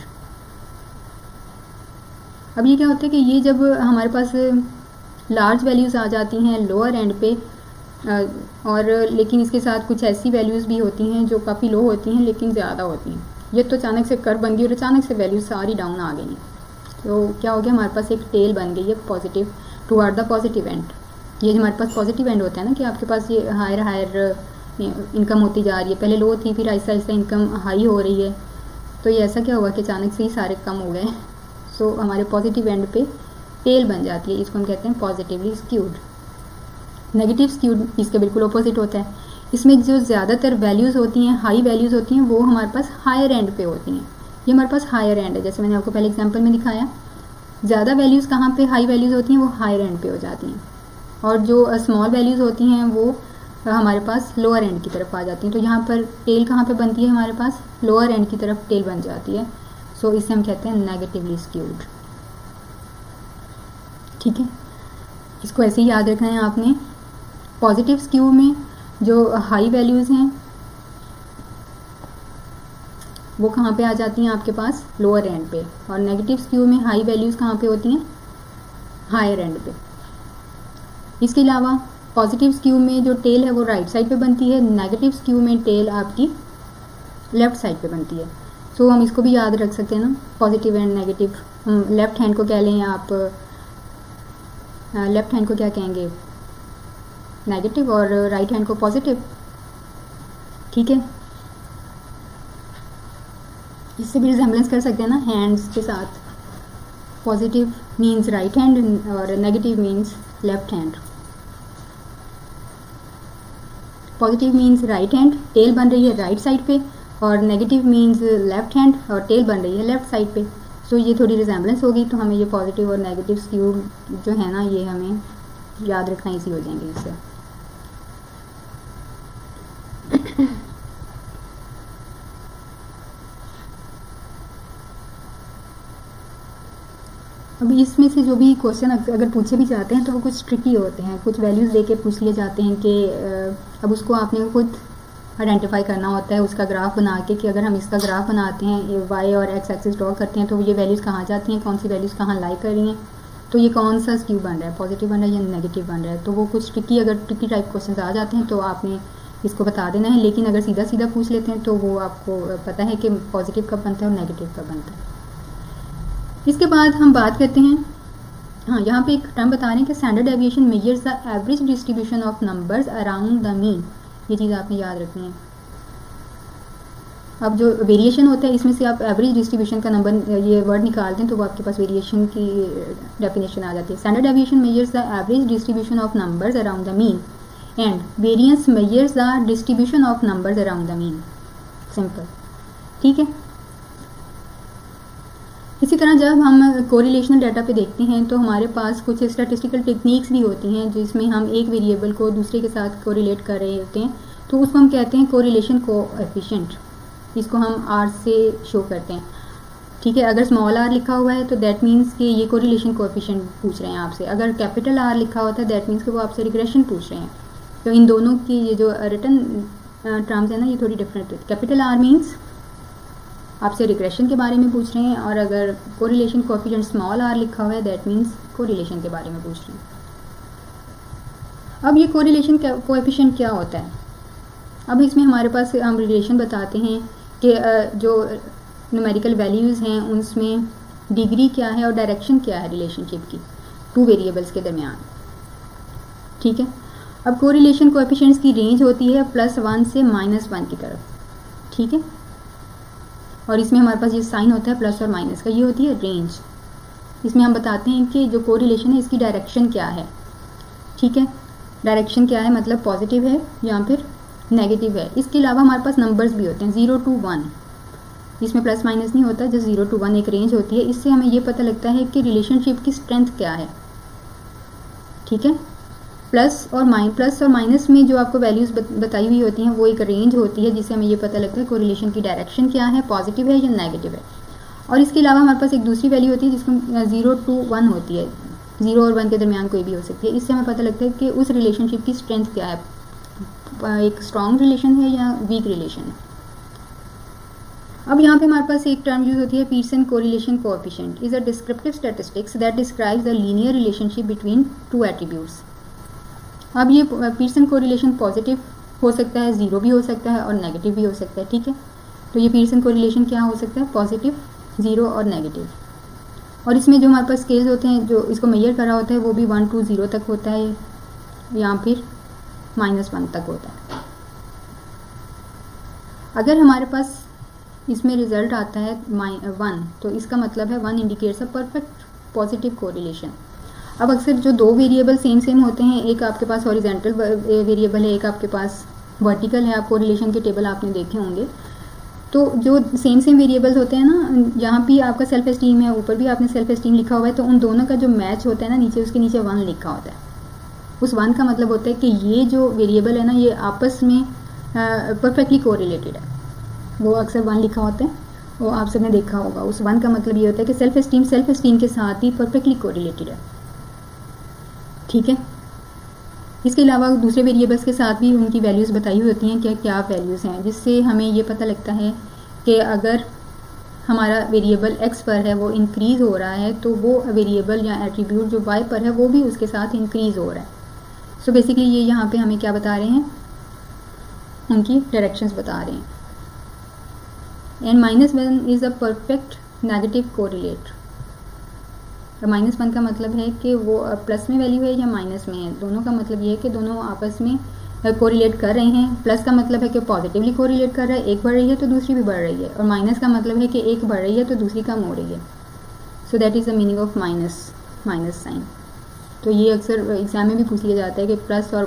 अब ये क्या होता है कि ये जब हमारे पास लार्ज वैल्यूज़ आ जाती हैं लोअर एंड पे, और लेकिन इसके साथ कुछ ऐसी वैल्यूज़ भी होती हैं जो काफ़ी लो होती हैं लेकिन ज़्यादा होती हैं। ये तो अचानक से कर्व बन गई और अचानक से वैल्यूज सारी डाउन आ गई, तो क्या हो गया, हमारे पास एक टेल बन गई है positive toward the positive end. ये हमारे पास पॉजिटिव एंड होता है ना, कि आपके पास ये हायर हायर इनकम होती जा रही है, पहले लो थी फिर आहिस्ता आहिस्ता इनकम हाई हो रही है। तो ये ऐसा क्या हुआ कि अचानक से ही सारे कम हो गए। सो हमारे पॉजिटिव एंड पे टेल बन जाती है, इसको हम कहते हैं पॉजिटिवली स्क्यूड। नेगेटिव स्क्यूड इसके बिल्कुल अपोजिट होता है, इसमें जो ज़्यादातर वैल्यूज़ होती हैं, हाई वैल्यूज़ होती हैं, वो हमारे पास हायर एंड पे होती हैं। ये हमारे पास हायर एंड है, जैसे मैंने आपको पहले एग्जांपल में दिखाया। ज़्यादा वैल्यूज़ कहाँ पे हाई वैल्यूज़ होती हैं, वो हायर एंड पे हो जाती हैं, और जो स्मॉल वैल्यूज़ होती हैं वो हमारे पास लोअर एंड की तरफ आ जाती हैं। तो यहाँ पर टेल कहाँ पे बनती है, हमारे पास लोअर एंड की तरफ टेल बन जाती है। सो इसे हम कहते हैं नेगेटिवली स्क्यूड। ठीक है, इसको ऐसे ही याद रखना है आपने। पॉजिटिव स्क्यू में जो हाई वैल्यूज़ हैं वो कहाँ पे आ जाती हैं, आपके पास लोअर एंड पे, और नेगेटिव स्क्यू में हाई वैल्यूज़ कहाँ पे होती हैं, हायर एंड पे। इसके अलावा पॉजिटिव स्क्यू में जो टेल है वो राइट साइड पे बनती है, नेगेटिव स्क्यू में टेल आपकी लेफ्ट साइड पे बनती है। सो हम इसको भी याद रख सकते हैं ना, positive and negative. Left hand को क्या लें आप, लेफ्ट हैंड को क्या कहेंगे, नेगेटिव, और राइट हैंड को पॉजिटिव। ठीक है, इससे भी रिजेम्बलेंस कर सकते हैं ना हैंड्स के साथ। पॉजिटिव मीन्स राइट हैंड और negative means left hand. Positive means right hand, tail बन रही है राइट साइड पे, और नेगेटिव मीन्स लेफ्ट हैंड और टेल बन रही है लेफ्ट साइड पे। सो ये थोड़ी रिजेम्बलेंस होगी, तो हमें ये पॉजिटिव और नेगेटिव स्क्यू जो है ना, ये हमें याद रखना ईजी हो जाएंगे इससे। अभी इसमें से जो भी क्वेश्चन अगर पूछे भी जाते हैं तो वो कुछ ट्रिकी होते हैं, कुछ वैल्यूज़ देके पूछ लिए जाते हैं कि अब उसको आपने खुद आइडेंटिफाई करना होता है, उसका ग्राफ बना के, कि अगर हम इसका ग्राफ बनाते हैं, वाई और एक्स एक्सिस ड्रॉ करते हैं, तो ये वैल्यूज़ कहाँ जाती हैं, कौन सी वैल्यूज़ कहाँ लाई कर रही हैं। तो ये कौन सा स्क्यू बन रहा है, पॉजिटिव बन रहा है या नेगेटिव बन रहा है। तो वो कुछ ट्रिकी, अगर ट्रिकी टाइप क्वेश्चन आ जाते हैं तो आपने इसको बता देना है, लेकिन अगर सीधा सीधा पूछ लेते हैं तो वो आपको पता है कि पॉजिटिव कब बनता है और नेगेटिव कब बनता है। इसके बाद हम बात करते हैं, हाँ यहाँ पे एक टर्म बता रहे हैं कि standard deviation measures the average distribution of numbers around the mean. ये चीज़ आपने याद रखनी है। अब जो वेरिएशन होता है इसमें से आप एवरेज डिस्ट्रीब्यूशन का नंबर ये वर्ड निकालते हैं तो वो आपके पास वेरिएशन की डेफिनेशन आ जाती है। Standard deviation measures the average distribution of numbers around the mean and variance measures the distribution of numbers around the mean. Simple, ठीक है। इसी तरह जब हम कोरिलेशनल डाटा पे देखते हैं तो हमारे पास कुछ स्टैटिस्टिकल टेक्निक्स भी होती हैं जिसमें हम एक वेरिएबल को दूसरे के साथ कोरिलेट कर रहे होते हैं, तो उसको हम कहते हैं कोरिलेशन कोएफिशिएंट। इसको हम आर से शो करते हैं, ठीक है। अगर स्मॉल आर लिखा हुआ है तो दैट मीन्स कि ये कोरिलेशन कोएफिशिएंट पूछ रहे हैं आपसे। अगर कैपिटल आर लिखा होता है दैट मीन्स कि वो आपसे रिग्रेशन पूछ रहे हैं। तो इन दोनों की ये जो रिटन टर्म्स है ना ये थोड़ी डिफरेंट है। कैपिटल आर मीन्स आपसे रिग्रेशन के बारे में पूछ रहे हैं, और अगर कोरिलेशन कोएफिशिएंट स्मॉल आर लिखा हुआ है दैट मीन्स कोरिलेशन के बारे में पूछ रहे हैं। अब ये कोरिलेशन कोएफिशिएंट क्या होता है? अब इसमें हमारे पास हम रिलेशन बताते हैं कि जो न्यूमेरिकल वैल्यूज़ हैं उनमें डिग्री क्या है और डायरेक्शन क्या है रिलेशनशिप की टू वेरिएबल्स के दरमियान, ठीक है। अब कोरिलेशन कोएफिशिएंट्स की रेंज होती है +1 से -1 की तरफ, ठीक है। और इसमें हमारे पास ये साइन होता है प्लस और माइनस का, ये होती है रेंज। इसमें हम बताते हैं कि जो कोरिलेशन है इसकी डायरेक्शन क्या है, ठीक है। डायरेक्शन क्या है मतलब पॉजिटिव है या फिर नेगेटिव है। इसके अलावा हमारे पास नंबर्स भी होते हैं 0 to 1, इसमें प्लस माइनस नहीं होता, जस्ट 0 to 1 एक रेंज होती है। इससे हमें ये पता लगता है कि रिलेशनशिप की स्ट्रेंथ क्या है, ठीक है। प्लस और माइनस में जो आपको वैल्यूज़ बताई हुई होती हैं वो एक रेंज होती है जिससे हमें ये पता लगता है कोरिलेशन की डायरेक्शन क्या है, पॉजिटिव है या नेगेटिव है। और इसके अलावा हमारे पास एक दूसरी वैल्यू होती है जिसको 0 to 1 होती है, 0 और 1 के दरमियान कोई भी हो सकती है। इससे हमें पता लगता है कि उस रिलेशनशिप की स्ट्रेंथ क्या है, एक स्ट्रॉन्ग रिलेशन है या वीक रिलेशन है। अब यहाँ पे हमारे पास एक टर्म यूज होती है Pearson correlation coefficient is a descriptive statistics that describes the linear relationship between two attributes. अब ये पीयरसन कोरिलेशन पॉजिटिव हो सकता है, 0 भी हो सकता है और नेगेटिव भी हो सकता है, ठीक है। तो ये पीयरसन कोरिलेशन क्या हो सकता है, पॉजिटिव, 0 और नेगेटिव। और इसमें जो हमारे पास स्केल्स होते हैं जो इसको मेजर करा होता है वो भी 1 to 0 तक होता है या फिर -1 तक होता है। अगर हमारे पास इसमें रिजल्ट आता है 1 तो इसका मतलब है 1 indicates a perfect positive correlation. अब अक्सर जो दो वेरिएबल सेम होते हैं, एक आपके पास हॉरिजॉन्टल वेरिएबल है, एक आपके पास वर्टिकल है, आप कोरिलेशन के टेबल आपने देखे होंगे। तो जो सेम वेरिएबल्स होते हैं ना, यहाँ भी आपका सेल्फ एस्टीम है, ऊपर भी आपने सेल्फ एस्टीम लिखा हुआ है, तो उन दोनों का जो मैच होता है ना नीचे, उसके नीचे 1 लिखा होता है। उस 1 का मतलब होता है कि ये जो वेरिएबल है ना ये आपस में परफेक्टली कोरिलेटेड है। वो अक्सर 1 लिखा होता है, वो आप सबने देखा होगा। उस 1 का मतलब ये होता है कि सेल्फ एस्टीम के साथ ही परफेक्टली कोरिलेटेड है, ठीक है। इसके अलावा दूसरे वेरिएबल्स के साथ भी उनकी वैल्यूज़ बताई हुई होती हैं कि क्या वैल्यूज़ हैं, जिससे हमें ये पता लगता है कि अगर हमारा वेरिएबल x पर है वो इंक्रीज़ हो रहा है तो वो वेरिएबल या एट्रीब्यूट जो y पर है वो भी उसके साथ इंक्रीज़ हो रहा है। सो बेसिकली ये यहाँ पे हमें क्या बता रहे हैं, उनकी डायरेक्शंस बता रहे हैं। And -1 is a perfect negative correlate. -1 का मतलब है कि वो प्लस में वैल्यू है या माइनस में है, दोनों का मतलब ये है कि दोनों आपस में कोरिलेट कर रहे हैं। प्लस का मतलब है कि पॉजिटिवली कोरिलेट कर रहा है, एक बढ़ रही है तो दूसरी भी बढ़ रही है, और माइनस का मतलब है कि एक बढ़ रही है तो दूसरी कम हो रही है। So that is the meaning of minus sign. तो ये अक्सर एग्जाम में भी पूछ लिया जाता है कि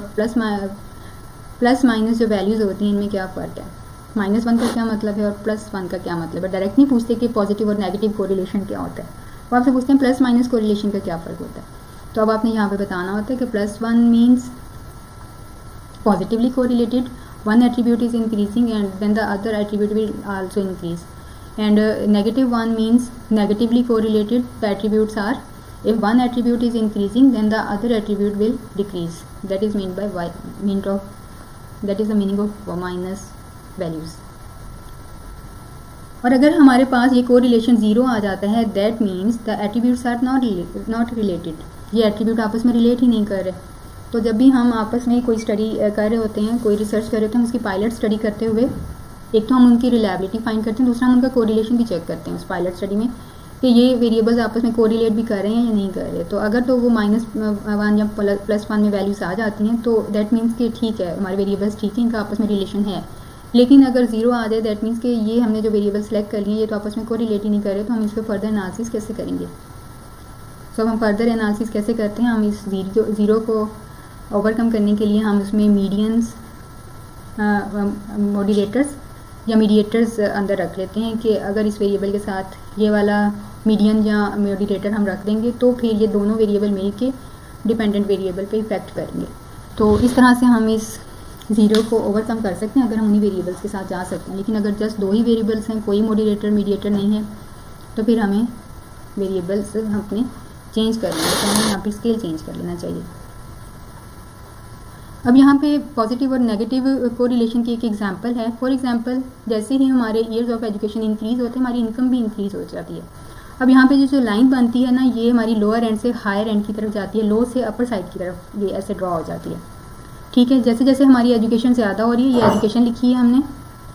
प्लस माइनस जो वैल्यूज़ होती हैं इनमें क्या फ़र्क है, -1 का क्या मतलब है और +1 का क्या मतलब है। डायरेक्ट नहीं पूछते कि पॉजिटिव और नेगेटिव कोरिलेशन क्या होता है, वो आपसे पूछते हैं प्लस माइनस कोरिलेशन का क्या फ़र्क होता है। तो अब आपने यहाँ पे बताना होता है कि +1 means positively correlated, one attribute is increasing and then the other attribute will also increase, and -1 means negatively correlated. The attributes are, if one attribute is increasing then the other attribute will decrease. That is meant by that is the meaning of minus values. और अगर हमारे पास ये correlation 0 आ जाता है, that means the attributes are not related, ये attribute आपस में रिलेट ही नहीं कर रहे। तो जब भी हम आपस में कोई स्टडी कर रहे होते हैं, कोई रिसर्च कर रहे होते हैं, उसकी पायलट स्टडी करते हुए एक तो हम उनकी रिलायबिलिटी फाइंड करते हैं, दूसरा हम उनका कोरिलेशन भी चेक करते हैं उस पायलट स्टडी में कि ये वेरिएबल्स आपस में कोरिलेट भी कर रहे हैं या नहीं कर रहे। तो अगर तो वो -1 या +1 में वैल्यूज आ जाती हैं तो दैट मीन्स कि ठीक है, हमारे वेरिएबल्स ठीक है, इनका आपस में रिलेशन है। लेकिन अगर 0 आ जाए दैट मीन्स कि ये हमने जो वेरिएबल सेलेक्ट कर लिए ये तो आपस में कोरिलेट ही नहीं कर रहे, तो हम इस पर फर्दर एनालिसिस कैसे करेंगे। सो हम फर्दर एनालिसिस कैसे करते हैं, हम इस ज़ीरो को ओवरकम करने के लिए हम उसमें मीडियंस, मॉड्यूलेटर्स या मीडिएटर्स अंदर रख लेते हैं कि अगर इस वेरिएबल के साथ ये वाला मीडियन या मॉड्यूलेटर हम रख देंगे तो फिर ये दोनों वेरिएबल मिल के डिपेंडेंट वेरिएबल पे इफेक्ट करेंगे। तो इस तरह से हम इस 0 को ओवरकम कर सकते हैं अगर हम उन्हीं वेरिएबल्स के साथ जा सकते हैं। लेकिन अगर जस्ट 2 ही वेरिएबल्स हैं, कोई मॉड्यूलेटर मीडिएटर नहीं है, तो फिर हमें वेरिएबल्स अपने चेंज कर लेना चाहिए, हमें यहाँ पर स्केल चेंज कर लेना चाहिए। अब यहाँ पे पॉजिटिव और नेगेटिव कोरिलेशन की एक एग्जांपल है। फॉर एग्जांपल, जैसे ही हमारे ईयर्स ऑफ एजुकेशन इंक्रीज़ होते हैं, हमारी इनकम भी इंक्रीज़ हो जाती है। अब यहाँ पे जो लाइन बनती है ना, ये हमारी लोअर एंड से हायर एंड की तरफ जाती है, लो से अपर साइड की तरफ ये ऐसे ड्रॉ हो जाती है। ठीक है, जैसे जैसे हमारी एजुकेशन ज़्यादा हो रही है, ये एजुकेशन लिखी है हमने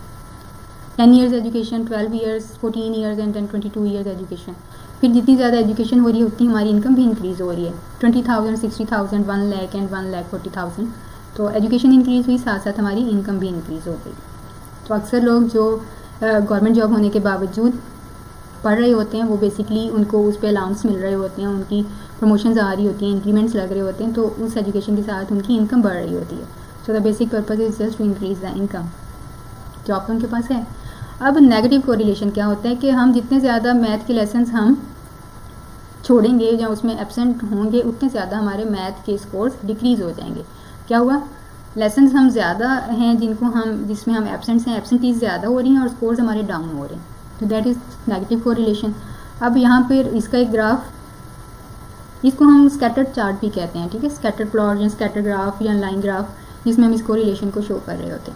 10 years education, 12 years, 14 years and 22 years education. फिर जितनी ज़्यादा एजुकेशन हो रही है उतनी हमारी इनकम भी इंक्रीज़ हो रही है, 20,000, 60,000, 1 लाख एंड 1,40,000। तो एजुकेशन इंक्रीज़ हुई, साथ साथ हमारी इनकम भी इंक्रीज़ हो गई। तो अक्सर लोग जो गवर्नमेंट जॉब होने के बावजूद पढ़ रहे होते हैं, वो बेसिकली उनको उस पर अलाउंस मिल रहे होते हैं, उनकी प्रमोशंस आ रही होती हैं, इंक्रीमेंट्स लग रहे होते हैं, तो उस एजुकेशन के साथ उनकी इनकम बढ़ रही होती है। So the basic purpose is just to increase the income, job तो उनके पास है। अब नेगेटिव कोरिलेशन क्या होता है कि हम जितने ज़्यादा मैथ के लेसन्स हम छोड़ेंगे या उसमें एब्सेंट होंगे, उतने ज़्यादा हमारे मैथ के स्कोर्स डिक्रीज़ हो जाएंगे। क्या हुआ, लेसन्स हम ज़्यादा हैं जिसमें हम एब्सेंट्स हैं, एब्सेंटीज ज़्यादा हो रही हैं और स्कोर्स हमारे डाउन हो रहे हैं, तो दैट इज़ नेगेटिव कोरिलेशन। अब यहाँ पर इसका एक ग्राफ, इसको हम स्कैटर्ड चार्ट भी कहते हैं, ठीक है, स्कैटर्ड प्लॉट या स्कैटर ग्राफ या लाइन ग्राफ, जिसमें हम इस कोरिलेशन को शो कर रहे होते हैं।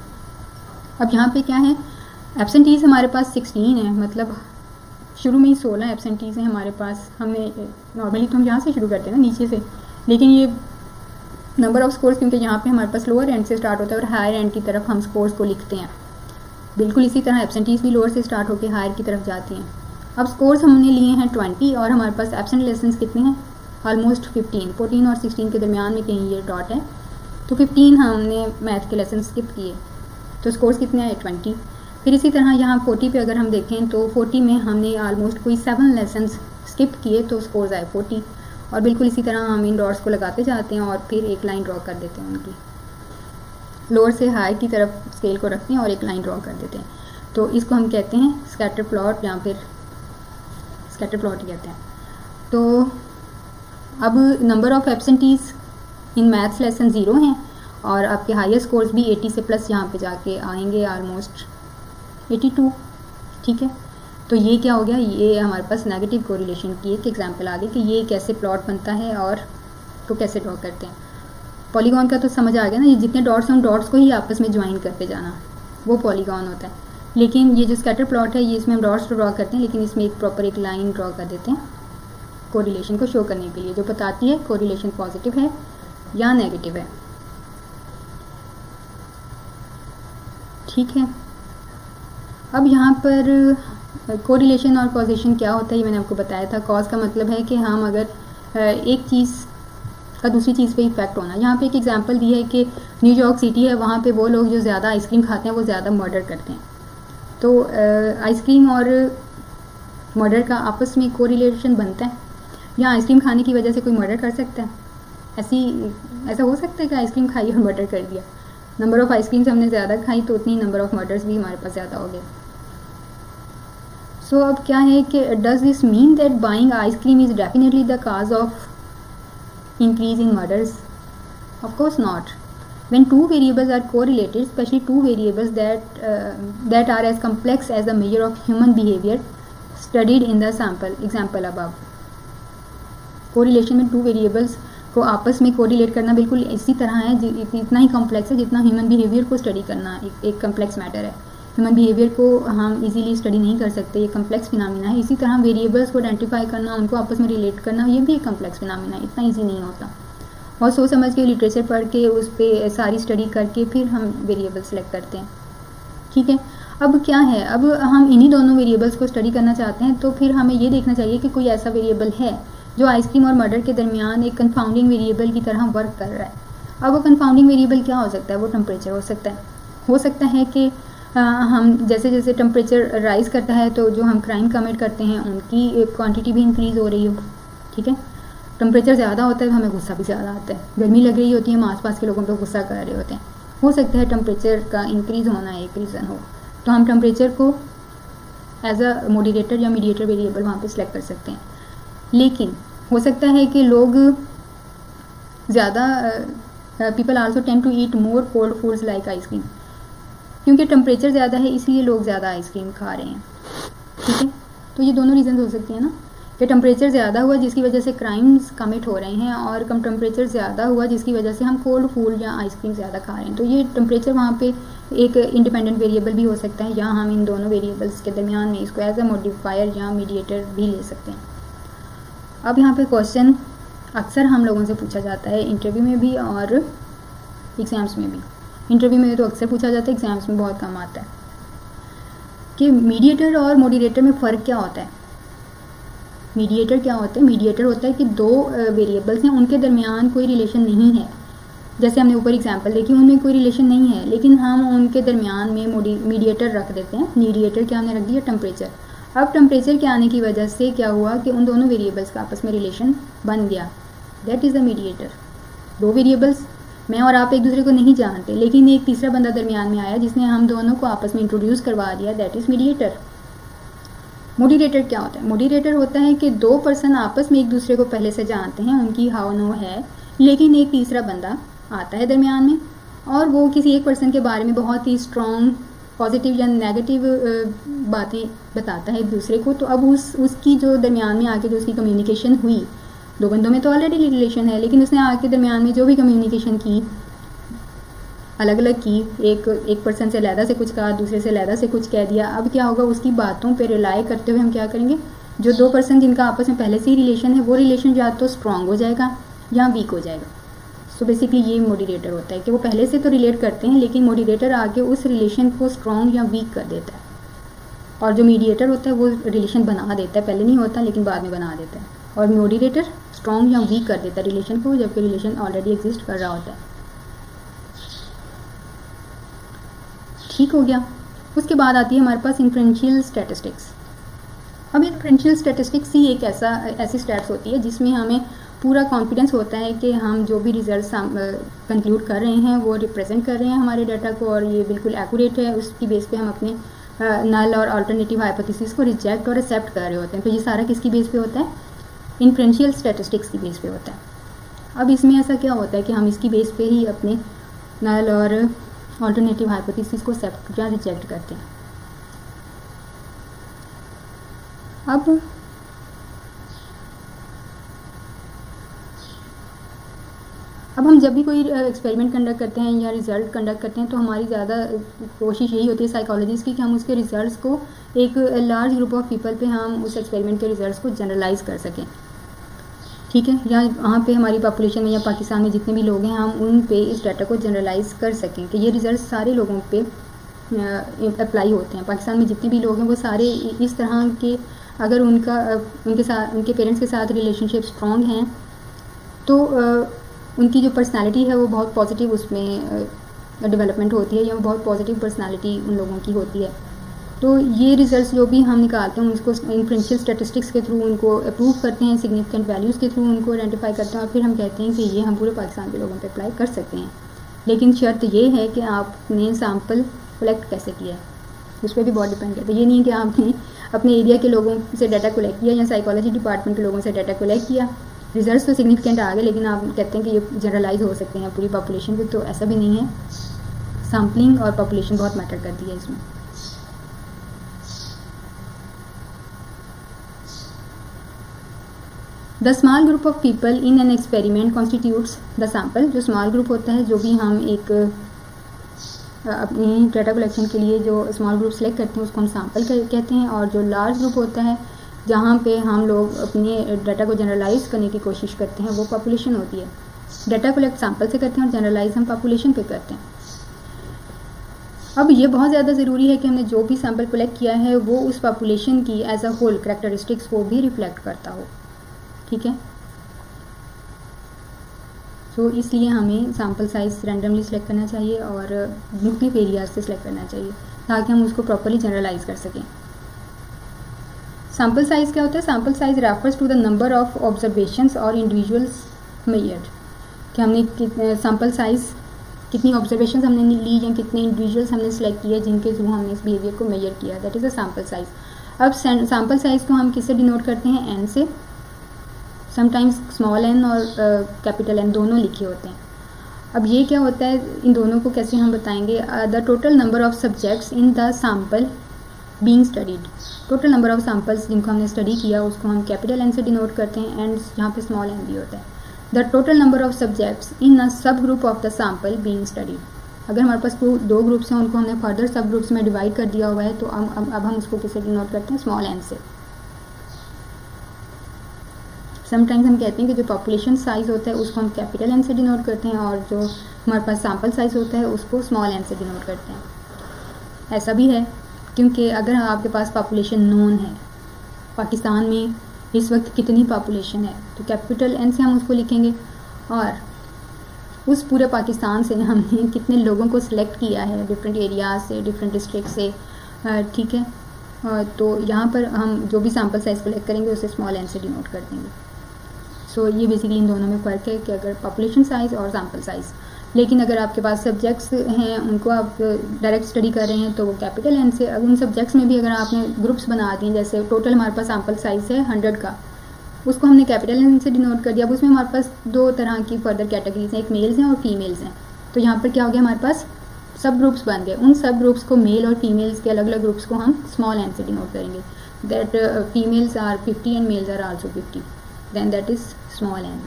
अब यहाँ पे क्या है, एब्सेंटीज हमारे पास 16 है, मतलब शुरू में ही 16 एब्सेंटीज हैं हमारे पास। हमने नॉर्मली तो हम यहाँ से शुरू करते हैं ना, नीचे से, लेकिन ये नंबर ऑफ स्कोर्स क्योंकि यहाँ पे हमारे पास लोअर एंड से स्टार्ट होता है और हायर एंड की तरफ हम स्कोर्स को लिखते हैं। बिल्कुल इसी तरह एब्सेंटीज भी लोअर से स्टार्ट होकर हायर की तरफ जाती हैं। अब स्कोर्स हमने लिए हैं 20 और हमारे पास एब्सेंट लेसन्स कितने हैं, ऑलमोस्ट 15, 14 और 16 के दरमियान में कहीं ये डॉट है, तो 15 हमने मैथ के लेसन स्किप किए, तो स्कोर्स कितने आए, 20। फिर इसी तरह यहाँ 40 पे अगर हम देखें तो 40 में हमने ऑलमोस्ट कोई 7 लेसन्स स्किप किए, तो स्कोर्स आए 40। और बिल्कुल इसी तरह हम इन डॉट्स को लगाते जाते हैं और फिर एक लाइन ड्रॉ कर देते हैं, उनकी लोअर से हाई की तरफ स्केल को रखते हैं और एक लाइन ड्रॉ कर देते हैं। तो इसको हम कहते हैं स्कैटर प्लॉट या फिर स्कैटर प्लॉट कहते हैं। तो अब number of absentees in maths lesson 0 हैं और आपके हाईएस्ट स्कोर्स भी 80 से प्लस यहाँ पे जाके आएंगे, ऑलमोस्ट 82, ठीक है। तो ये क्या हो गया, ये हमारे पास नेगेटिव कोरिलेशन की एक एग्जांपल आ गई कि ये कैसे प्लॉट बनता है और तो कैसे ड्रॉ करते हैं। पॉलीगॉन का तो समझ आ गया ना, ये जितने डॉट्स हैं उन डॉट्स को ही आपस में ज्वाइन करते जाना, वो पॉलीगॉन होता है। लेकिन ये जो स्कैटर प्लॉट है, ये इसमें हम डॉट्स ड्रॉ करते हैं, लेकिन इसमें एक प्रॉपर एक लाइन ड्रॉ कर देते हैं कोरिलेशन को शो करने के लिए, जो बताती है कोरिलेशन पॉजिटिव है या नेगेटिव है, ठीक है। अब यहाँ पर कोरिलेशन और कॉजेशन क्या होता है ये मैंने आपको बताया था। कॉज का मतलब है कि हम अगर एक चीज़ का दूसरी चीज़ पे इफेक्ट होना। यहाँ पे एक एग्जांपल दी है कि न्यूयॉर्क सिटी है, वहाँ पे वो लोग जो ज़्यादा आइसक्रीम खाते हैं वो ज़्यादा मर्डर करते हैं। तो आइसक्रीम और मर्डर का आपस में कोरिलेशन बनता है, या आइसक्रीम खाने की वजह से कोई मर्डर कर सकता है? ऐसा हो सकता है कि आइसक्रीम खाई और मर्डर कर दिया। नंबर ऑफ़ आइसक्रीम्स हमने ज़्यादा खाई तो उतनी नंबर ऑफ़ मर्डर्स भी हमारे पास ज़्यादा हो गए। सो अब क्या है कि does this mean that buying ice cream is definitely the cause of increase in murders? Of course not. When two variables are correlated, especially two variables that are as complex as the measure of human behavior studied in the example above. Correlation में two variables को आपस में correlate करना बिल्कुल इसी तरह है, इतना ही कॉम्प्लेक्स है जितना ह्यूमन बिहेवियर को स्टडी करना एक कॉम्प्लेक्स मैटर है। ह्यूमन बिहेवियर को हम इजीली स्टडी नहीं कर सकते, ये कम्प्लेक्स फिनोमेना है। इसी तरह वेरिएबल्स को आइडेंटिफाई करना, उनको आपस में रिलेट करना, ये भी एक कम्प्लेक्स फिनोमेना है, इतना ईजी नहीं होता। और सोच समझ के लिटरेचर पढ़ के उस पर सारी स्टडी करके फिर हम वेरिएबल सेलेक्ट करते हैं। ठीक है, अब क्या है, अब हम इन्हीं दोनों वेरिएबल्स को स्टडी करना चाहते हैं, तो फिर हमें ये देखना चाहिए कि कोई ऐसा वेरिएबल है जो आइसक्रीम और मर्डर के दरमियान एक कंफाउंडिंग वेरिएबल की तरह वर्क कर रहा है। अब वो कंफाउंडिंग वेरिएबल क्या हो सकता है, वो टेम्परेचर हो सकता है कि हम जैसे जैसे टेम्परेचर राइज करता है तो जो हम क्राइम कमिट करते हैं उनकी क्वांटिटी भी इंक्रीज़ हो रही हो। ठीक है, टेम्परेचर ज़्यादा होता है तो हमें गुस्सा भी ज़्यादा आता है, गर्मी लग रही होती है, हम आसपास के लोगों पर गुस्सा कर रहे होते हैं। हो सकता है टेम्परेचर का इंक्रीज़ होना एक रीज़न हो, तो हम टेम्परेचर को एज अ मॉडरेटर या मीडिएटर वेरिएबल वहाँ पे सिलेक्ट कर सकते हैं। लेकिन हो सकता है कि लोग ज़्यादा people also tend to eat more cold foods like ice cream, क्योंकि टेम्परेचर ज़्यादा है इसलिए लोग ज़्यादा आइसक्रीम खा रहे हैं। ठीक है, तो ये दोनों रीज़न हो सकते हैं ना, कि टेम्परेचर ज़्यादा हुआ जिसकी वजह से क्राइम्स कमिट हो रहे हैं, और कम टेम्परेचर ज़्यादा हुआ जिसकी वजह से हम कोल्ड फूड या आइसक्रीम ज़्यादा खा रहे हैं। तो ये टेम्परेचर वहाँ पे एक इंडिपेंडेंट वेरिएबल भी हो सकता है, या हम इन दोनों वेरिएबल्स के दरमियान में इसको एज अ मॉडिफायर या मीडिएटर भी ले सकते हैं। अब यहाँ पे क्वेश्चन अक्सर हम लोगों से पूछा जाता है इंटरव्यू में भी और एग्ज़ाम्स में भी। इंटरव्यू में तो अक्सर पूछा जाता है, एग्ज़ाम्स में बहुत कम आता है, कि मीडिएटर और मॉडरेटर में फ़र्क क्या होता है। मीडिएटर क्या होता है, मीडिएटर होता है कि दो वेरिएबल्स हैं, उनके दरमियान कोई रिलेशन नहीं है, जैसे हमने ऊपर एग्जांपल देखी उनमें कोई रिलेशन नहीं है, लेकिन हम उनके दरमियान में मीडिएटर रख देते हैं। मीडिएटर क्या हमने रख दिया, टेम्परेचर। अब टेम्परेचर के आने की वजह से क्या हुआ कि उन दोनों वेरिएबल्स का आपस में रिलेशन बन गया, दैट इज़ द मीडिएटर। दो वेरिएबल्स, मैं और आप एक दूसरे को नहीं जानते, लेकिन एक तीसरा बंदा दरमियान में आया जिसने हम दोनों को आपस में इंट्रोड्यूस करवा दिया, दैट इज़ मीडिएटर। मॉडरेटर क्या होता है, मॉडरेटर होता है कि दो पर्सन आपस में एक दूसरे को पहले से जानते हैं, उनकी हाउ नो है, लेकिन एक तीसरा बंदा आता है दरमियान में और वो किसी एक पर्सन के बारे में बहुत ही स्ट्रॉन्ग पॉजिटिव या नेगेटिव बातें बताता है एक दूसरे को। तो अब उसकी जो दरमियान में आके जो उसकी कम्युनिकेशन हुई, दो बंदों में तो ऑलरेडी रिलेशन है, लेकिन उसने आके दरमियान में जो भी कम्युनिकेशन की अलग अलग की, एक पर्सन से अलहदा से कुछ कहा, दूसरे से अलहदा से कुछ कह दिया। अब क्या होगा, उसकी बातों पे रिलाई करते हुए हम क्या करेंगे, जो दो पर्सन जिनका आपस में पहले से ही रिलेशन है, वो रिलेशन या तो स्ट्रॉन्ग हो जाएगा या वीक हो जाएगा। सो बेसिकली ये मॉडरेटर होता है कि वो पहले से तो रिलेट करते हैं, लेकिन मॉडरेटर आके उस रिलेशन को स्ट्रॉन्ग या वीक कर देता है। और जो मीडिएटर होता है वो रिलेशन बना देता है, पहले नहीं होता लेकिन बाद में बना देता है। और मॉडरेटर स्ट्रॉन्ग या वीक कर देता है रिलेशन को, जबकि रिलेशन ऑलरेडी एग्जिस्ट कर रहा होता है। ठीक हो गया। उसके बाद आती है हमारे पास इन्फ्रेंशियल स्टैटिस्टिक्स। अब इन्फ्रेंशियल स्टैटिस्टिक्स ही एक ऐसी स्टैट्स होती है जिसमें हमें पूरा कॉन्फिडेंस होता है कि हम जो भी रिजल्ट्स कंक्लूड कर रहे हैं वो रिप्रेजेंट कर रहे हैं हमारे डाटा को, और ये बिल्कुल एक्यूरेट है। उसकी बेस पे हम अपने नल और अल्टरनेटिव हाइपोथेसिस को रिजेक्ट और एक्सेप्ट कर रहे होते हैं। तो ये सारा किसकी बेस पे होता है, इन्फ्रेंशियल स्टैटिस्टिक्स की बेस पे होता है। अब इसमें ऐसा क्या होता है कि हम इसकी बेस पे ही अपने नल और अल्टरनेटिव हाइपोथेसिस को एक्सेप्ट या रिजेक्ट करते हैं। अब हम जब भी कोई एक्सपेरिमेंट कंडक्ट करते हैं या रिज़ल्ट कंडक्ट करते हैं तो हमारी ज़्यादा कोशिश यही होती है साइकोलॉजिस्ट की कि हम उसके रिज़ल्ट्स को एक लार्ज ग्रुप ऑफ पीपल पे हम उस एक्सपेरिमेंट के रिज़ल्ट्स को जनरलाइज कर सकें। ठीक है, या वहाँ पे हमारी पॉपुलेशन में या पाकिस्तान में जितने भी लोग हैं हम उन पे इस डाटा को जनरलाइज कर सकें कि ये रिज़ल्ट सारे लोगों पे अप्लाई होते हैं। पाकिस्तान में जितने भी लोग हैं वो सारे इस तरह के, अगर उनके पेरेंट्स के साथ रिलेशनशिप स्ट्रॉन्ग हैं तो उनकी जो पर्सनालिटी है वो बहुत पॉजिटिव उसमें डेवलपमेंट होती है, या वो बहुत पॉजिटिव पर्सनालिटी उन लोगों की होती है। तो ये रिजल्ट्स जो भी हम निकालते हैं उसको इन्फ्रेंशियल स्टैटिस्टिक्स के थ्रू उनको अप्रूव करते हैं, सिग्निफिकेंट वैल्यूज़ के थ्रू उनको आइडेंटिफाई करते हैं, और फिर हम कहते हैं कि ये हम पूरे पाकिस्तान के लोगों पे अप्लाई कर सकते हैं। लेकिन शर्त ये है कि आपने सैम्पल कलेक्ट कैसे किया है, उस पर भी बहुत डिपेंड करता है। ये नहीं कि आपने अपने एरिया के लोगों से डाटा कलेक्ट किया या साइकोलॉजी डिपार्टमेंट के लोगों से डाटा कलेक्ट किया, रिजल्ट्स तो सिग्निफिकेंट आ गए, लेकिन आप कहते हैं कि ये जनरलाइज हो सकते हैं पूरी पॉपुलेशन पे, तो ऐसा भी नहीं है। सैम्पलिंग और पॉपुलेशन बहुत मैटर करती है इसमें। The small group of people in an experiment constitutes the sample. जो स्मॉल ग्रुप होता है, जो भी हम एक अपनी डाटा कलेक्शन के लिए जो स्मॉल ग्रुप सेलेक्ट करते हैं उसको हम सैम्पल कहते हैं, और जो लार्ज ग्रुप होता है जहाँ पे हम लोग अपने डाटा को जनरलाइज करने की कोशिश करते हैं वो पॉपुलेशन होती है। डाटा कलेक्ट सैम्पल से करते हैं और जनरलाइज हम पॉपुलेशन पे करते हैं। अब ये बहुत ज़्यादा ज़रूरी है कि हमने जो भी सैम्पल कलेक्ट किया है वो उस पॉपुलेशन की एज अ होल करैक्टरिस्टिक्स को भी रिफ्लेक्ट करता हो, ठीक है। तो इसलिए हमें सैम्पल साइज़ रैंडमली सेलेक्ट करना चाहिए और मुख्तलिफ एरियाज से सिलेक्ट करना चाहिए ताकि हम उसको प्रॉपर्ली जनरलाइज कर सकें। सैम्पल साइज़ क्या होता है? Sample size refers to the number of observations और इंडिविजुअल्स मेजर्ड, कि हमने सैम्पल साइज़ कितनी ऑब्जर्वेशंस हमने ली या कितने इंडिविजुअल्स हमने सेलेक्ट किए जिनके थ्रू हमने इस बिहेवियर को मेजर किया, that is a sample size. अब सैम्पल साइज़ को हम किससे डिनोट करते हैं? एन से। समटाइम्स स्मॉल एन और कैपिटल एन दोनों लिखे होते हैं। अब ये क्या होता है, इन दोनों को कैसे हम बताएंगे? The total number of subjects in the sample being studied, total number of samples जिनको हमने स्टडी किया उसको हम कैपिटल एन से डिनोट करते हैं, एंड यहाँ पे स्मॉल एन भी होता है। The total number of subjects in a subgroup of the sample being studied, अगर हमारे पास दो ग्रुप्स हैं उनको हमने फर्दर सब ग्रुप्स में डिवाइड कर दिया हुआ है तो अब हम उसको किससे डिनोट करते हैं? स्मॉल एन से। समटाइम्स हम कहते हैं कि जो पॉपुलेशन साइज़ होता है उसको हम कैपिटल एन से डिनोट करते हैं और जो हमारे पास सैम्पल साइज़ होता है उसको स्मॉल एन से डिनोट करते हैं। ऐसा भी है क्योंकि अगर आपके पास पॉपुलेशन नोन है, पाकिस्तान में इस वक्त कितनी पॉपुलेशन है, तो कैपिटल एन से हम उसको लिखेंगे, और उस पूरे पाकिस्तान से हमने कितने लोगों को सिलेक्ट किया है डिफरेंट एरियाज से, डिफरेंट डिस्ट्रिक्ट से, ठीक है। तो यहाँ पर हम जो भी सैम्पल साइज़ कलेक्ट करेंगे उसे स्मॉल एन से डिनोट कर देंगे। सो ये बेसिकली इन दोनों में फ़र्क है कि अगर पॉपुलेशन साइज़ और सैम्पल साइज़। लेकिन अगर आपके पास सब्जेक्ट्स हैं उनको आप डायरेक्ट स्टडी कर रहे हैं तो वो कैपिटल एन से। अगर उन सब्जेक्ट्स में भी अगर आपने ग्रुप्स बना दिए, जैसे टोटल हमारे पास सैम्पल साइज़ है 100 का, उसको हमने कैपिटल एन से डिनोट कर दिया। अब उसमें हमारे पास दो तरह की फर्दर कैटेगरीज हैं, एक मेल्स हैं और फीमेल्स हैं। तो यहाँ पर क्या हो गया, हमारे पास सब ग्रुप्स बन गए। उन सब ग्रुप्स को, मेल और फीमेल्स के अलग अलग ग्रुप्स को हम स्मॉल एन से डिनोट करेंगे। That females are 50 and males are also 50, then that is small N.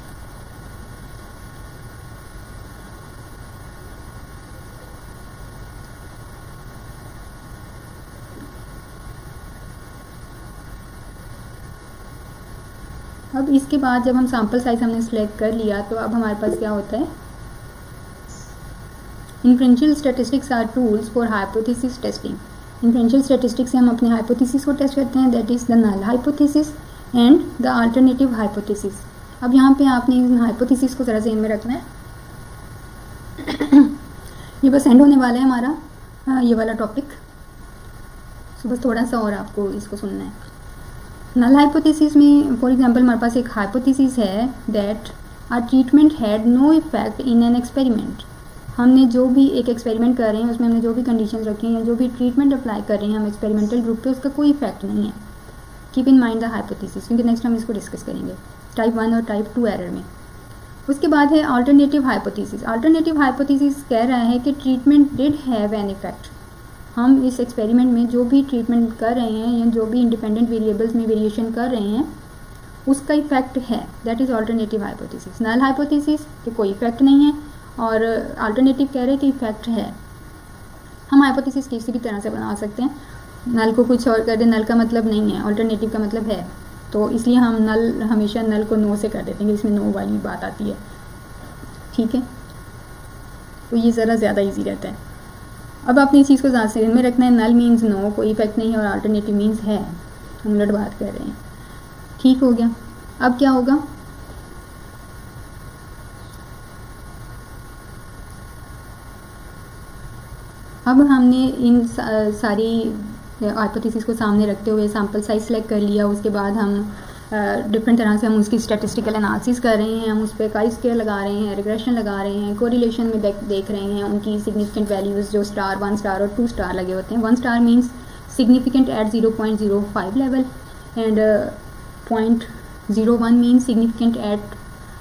अब इसके बाद जब हम सैम्पल साइज हमने सिलेक्ट कर लिया तो अब हमारे पास क्या होता है? Inferential statistics are tools for hypothesis testing. Inferential statistics से हम अपने हाइपोथेसिस को टेस्ट करते हैं, that is the null hypothesis and the alternative hypothesis. अब यहाँ पे आपने इन हाइपोथेसिस को ज़रा ज़हन में रखना है। ये बस एंड होने वाला है हमारा ये वाला टॉपिक, सो बस थोड़ा सा और आपको इसको सुनना है। नल हाइपोथेसिस में फॉर एग्जांपल हमारे पास एक हाइपोथेसिस है that our treatment had no effect in an experiment. हमने जो भी एक एक्सपेरिमेंट कर रहे हैं उसमें हमने जो भी कंडीशंस रखी हैं, जो भी ट्रीटमेंट अप्लाई कर रहे हैं हम एक्सपेरिमेंटल ग्रुप पे, उसका कोई इफेक्ट नहीं है। Keep in mind the hypothesis, क्योंकि नेक्स्ट हम इसको डिस्कस करेंगे टाइप 1 और टाइप 2 एरर में। उसके बाद है अल्टरनेटिव हाइपोथेसिस। अल्टरनेटिव हाइपोथेसिस कह रहा है कि treatment did have an effect. हम इस एक्सपेरिमेंट में जो भी ट्रीटमेंट कर रहे हैं या जो भी इंडिपेंडेंट वेरिएबल्स में वेरिएशन कर रहे हैं उसका इफेक्ट है, that is alternative hypothesis. Null hypothesis कि कोई इफेक्ट नहीं है और अल्टरनेटिव कह रहे हैं कि इफेक्ट है। हम हाइपोथेसिस किसी भी तरह से बना सकते हैं, नल को कुछ और कर दें, नल का मतलब नहीं है, अल्टरनेटिव का मतलब है, तो इसलिए हम नल हमेशा नल को नो से कर देते हैं, इसमें नो वाली बात आती है, ठीक है। तो ये ज़रा ज़्यादा ईजी रहता है। अब आपने इस चीज़ को ज़्यादा समझ में रखना है, नल मीन्स नो, कोई इफेक्ट नहीं है, और अल्टरनेटिव मीन्स है, हम उलट बात कर रहे हैं, ठीक हो गया। अब क्या होगा? अब हमने इन सारी हाइपोथेसिस को सामने रखते हुए सैम्पल साइज सेलेक्ट कर लिया। उसके बाद हम डिफरेंट तरह से हम उसकी स्टैटिस्टिकल एनालिसिस कर रहे हैं, हम उस पर काई स्क्वायर लगा रहे हैं, रिग्रेशन लगा रहे हैं, कोरिलेशन में देख रहे हैं उनकी सिग्निफिकेंट वैल्यूज़ जो स्टार, 1 स्टार और 2 स्टार लगे होते हैं। 1 star means significant at 0.05 level and 0.01 means significant at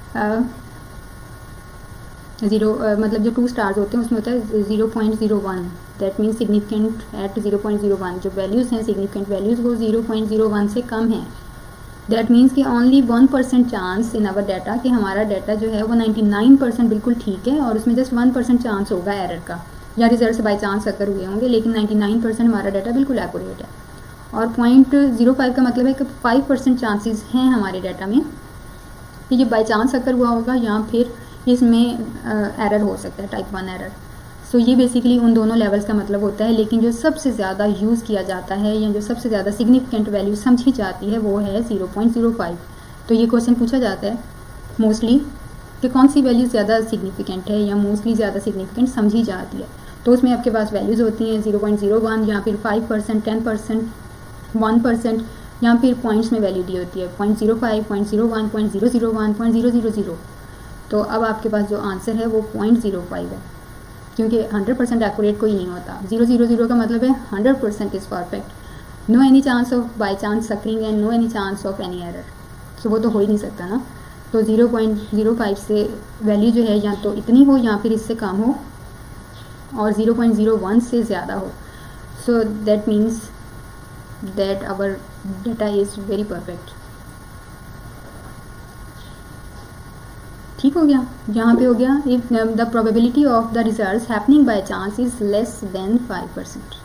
मतलब जो 2 स्टार्स होते हैं उसमें होता है 0.01, दैट मीन्स सिग्निफिकेंट एट 0.01। जो वैल्यूज़ हैं सिग्निफिकेंट वैल्यूज़ वो 0.01 से कम हैं। दैट मीन्स कि only 1% chance in our data कि हमारा डाटा जो है वो 99% बिल्कुल ठीक है और उसमें जस्ट 1% चांस होगा एरर का। या रिजल्ट बाय चांस अकर हुए होंगे, लेकिन 99% हमारा डाटा बिल्कुल एक्यूरेट है। और 0.05 का मतलब है कि 5% चांसेस हैं हमारे डाटा में कि ये बाय चांस अकर हुआ होगा या फिर इसमें एरर हो सकता है, टाइप 1 एरर। सो ये बेसिकली उन दोनों लेवल्स का मतलब होता है, लेकिन जो सबसे ज़्यादा यूज़ किया जाता है या जो सबसे ज़्यादा सिग्निफिकेंट वैल्यू समझी जाती है वो है 0.05। तो ये क्वेश्चन पूछा जाता है मोस्टली कि कौन सी वैल्यू ज़्यादा सिग्निफिकेंट है या मोस्टली ज़्यादा सिग्निफिकेंट समझी जाती है। तो उसमें आपके पास वैल्यूज़ होती हैं 0.01 या फिर 5%, 10%, 1% या फिर पॉइंट्स में वैल्यू दी होती है 0.05, 0.01, 0.001, 0.000। तो अब आपके पास जो आंसर है वो 0.05 है, क्योंकि 100% एक्यूरेट कोई नहीं होता। 000 का मतलब है 100% is perfect, no any chance of by chance occurring and no any chance of any error. So वो तो हो ही नहीं सकता ना। तो 0.05 से वैल्यू जो है या तो इतनी हो या फिर इससे कम हो और 0.01 से ज़्यादा हो। So that means that our data is very perfect. ठीक हो गया, यहाँ पे हो गया if the probability of the results happening by chance is less than 5%।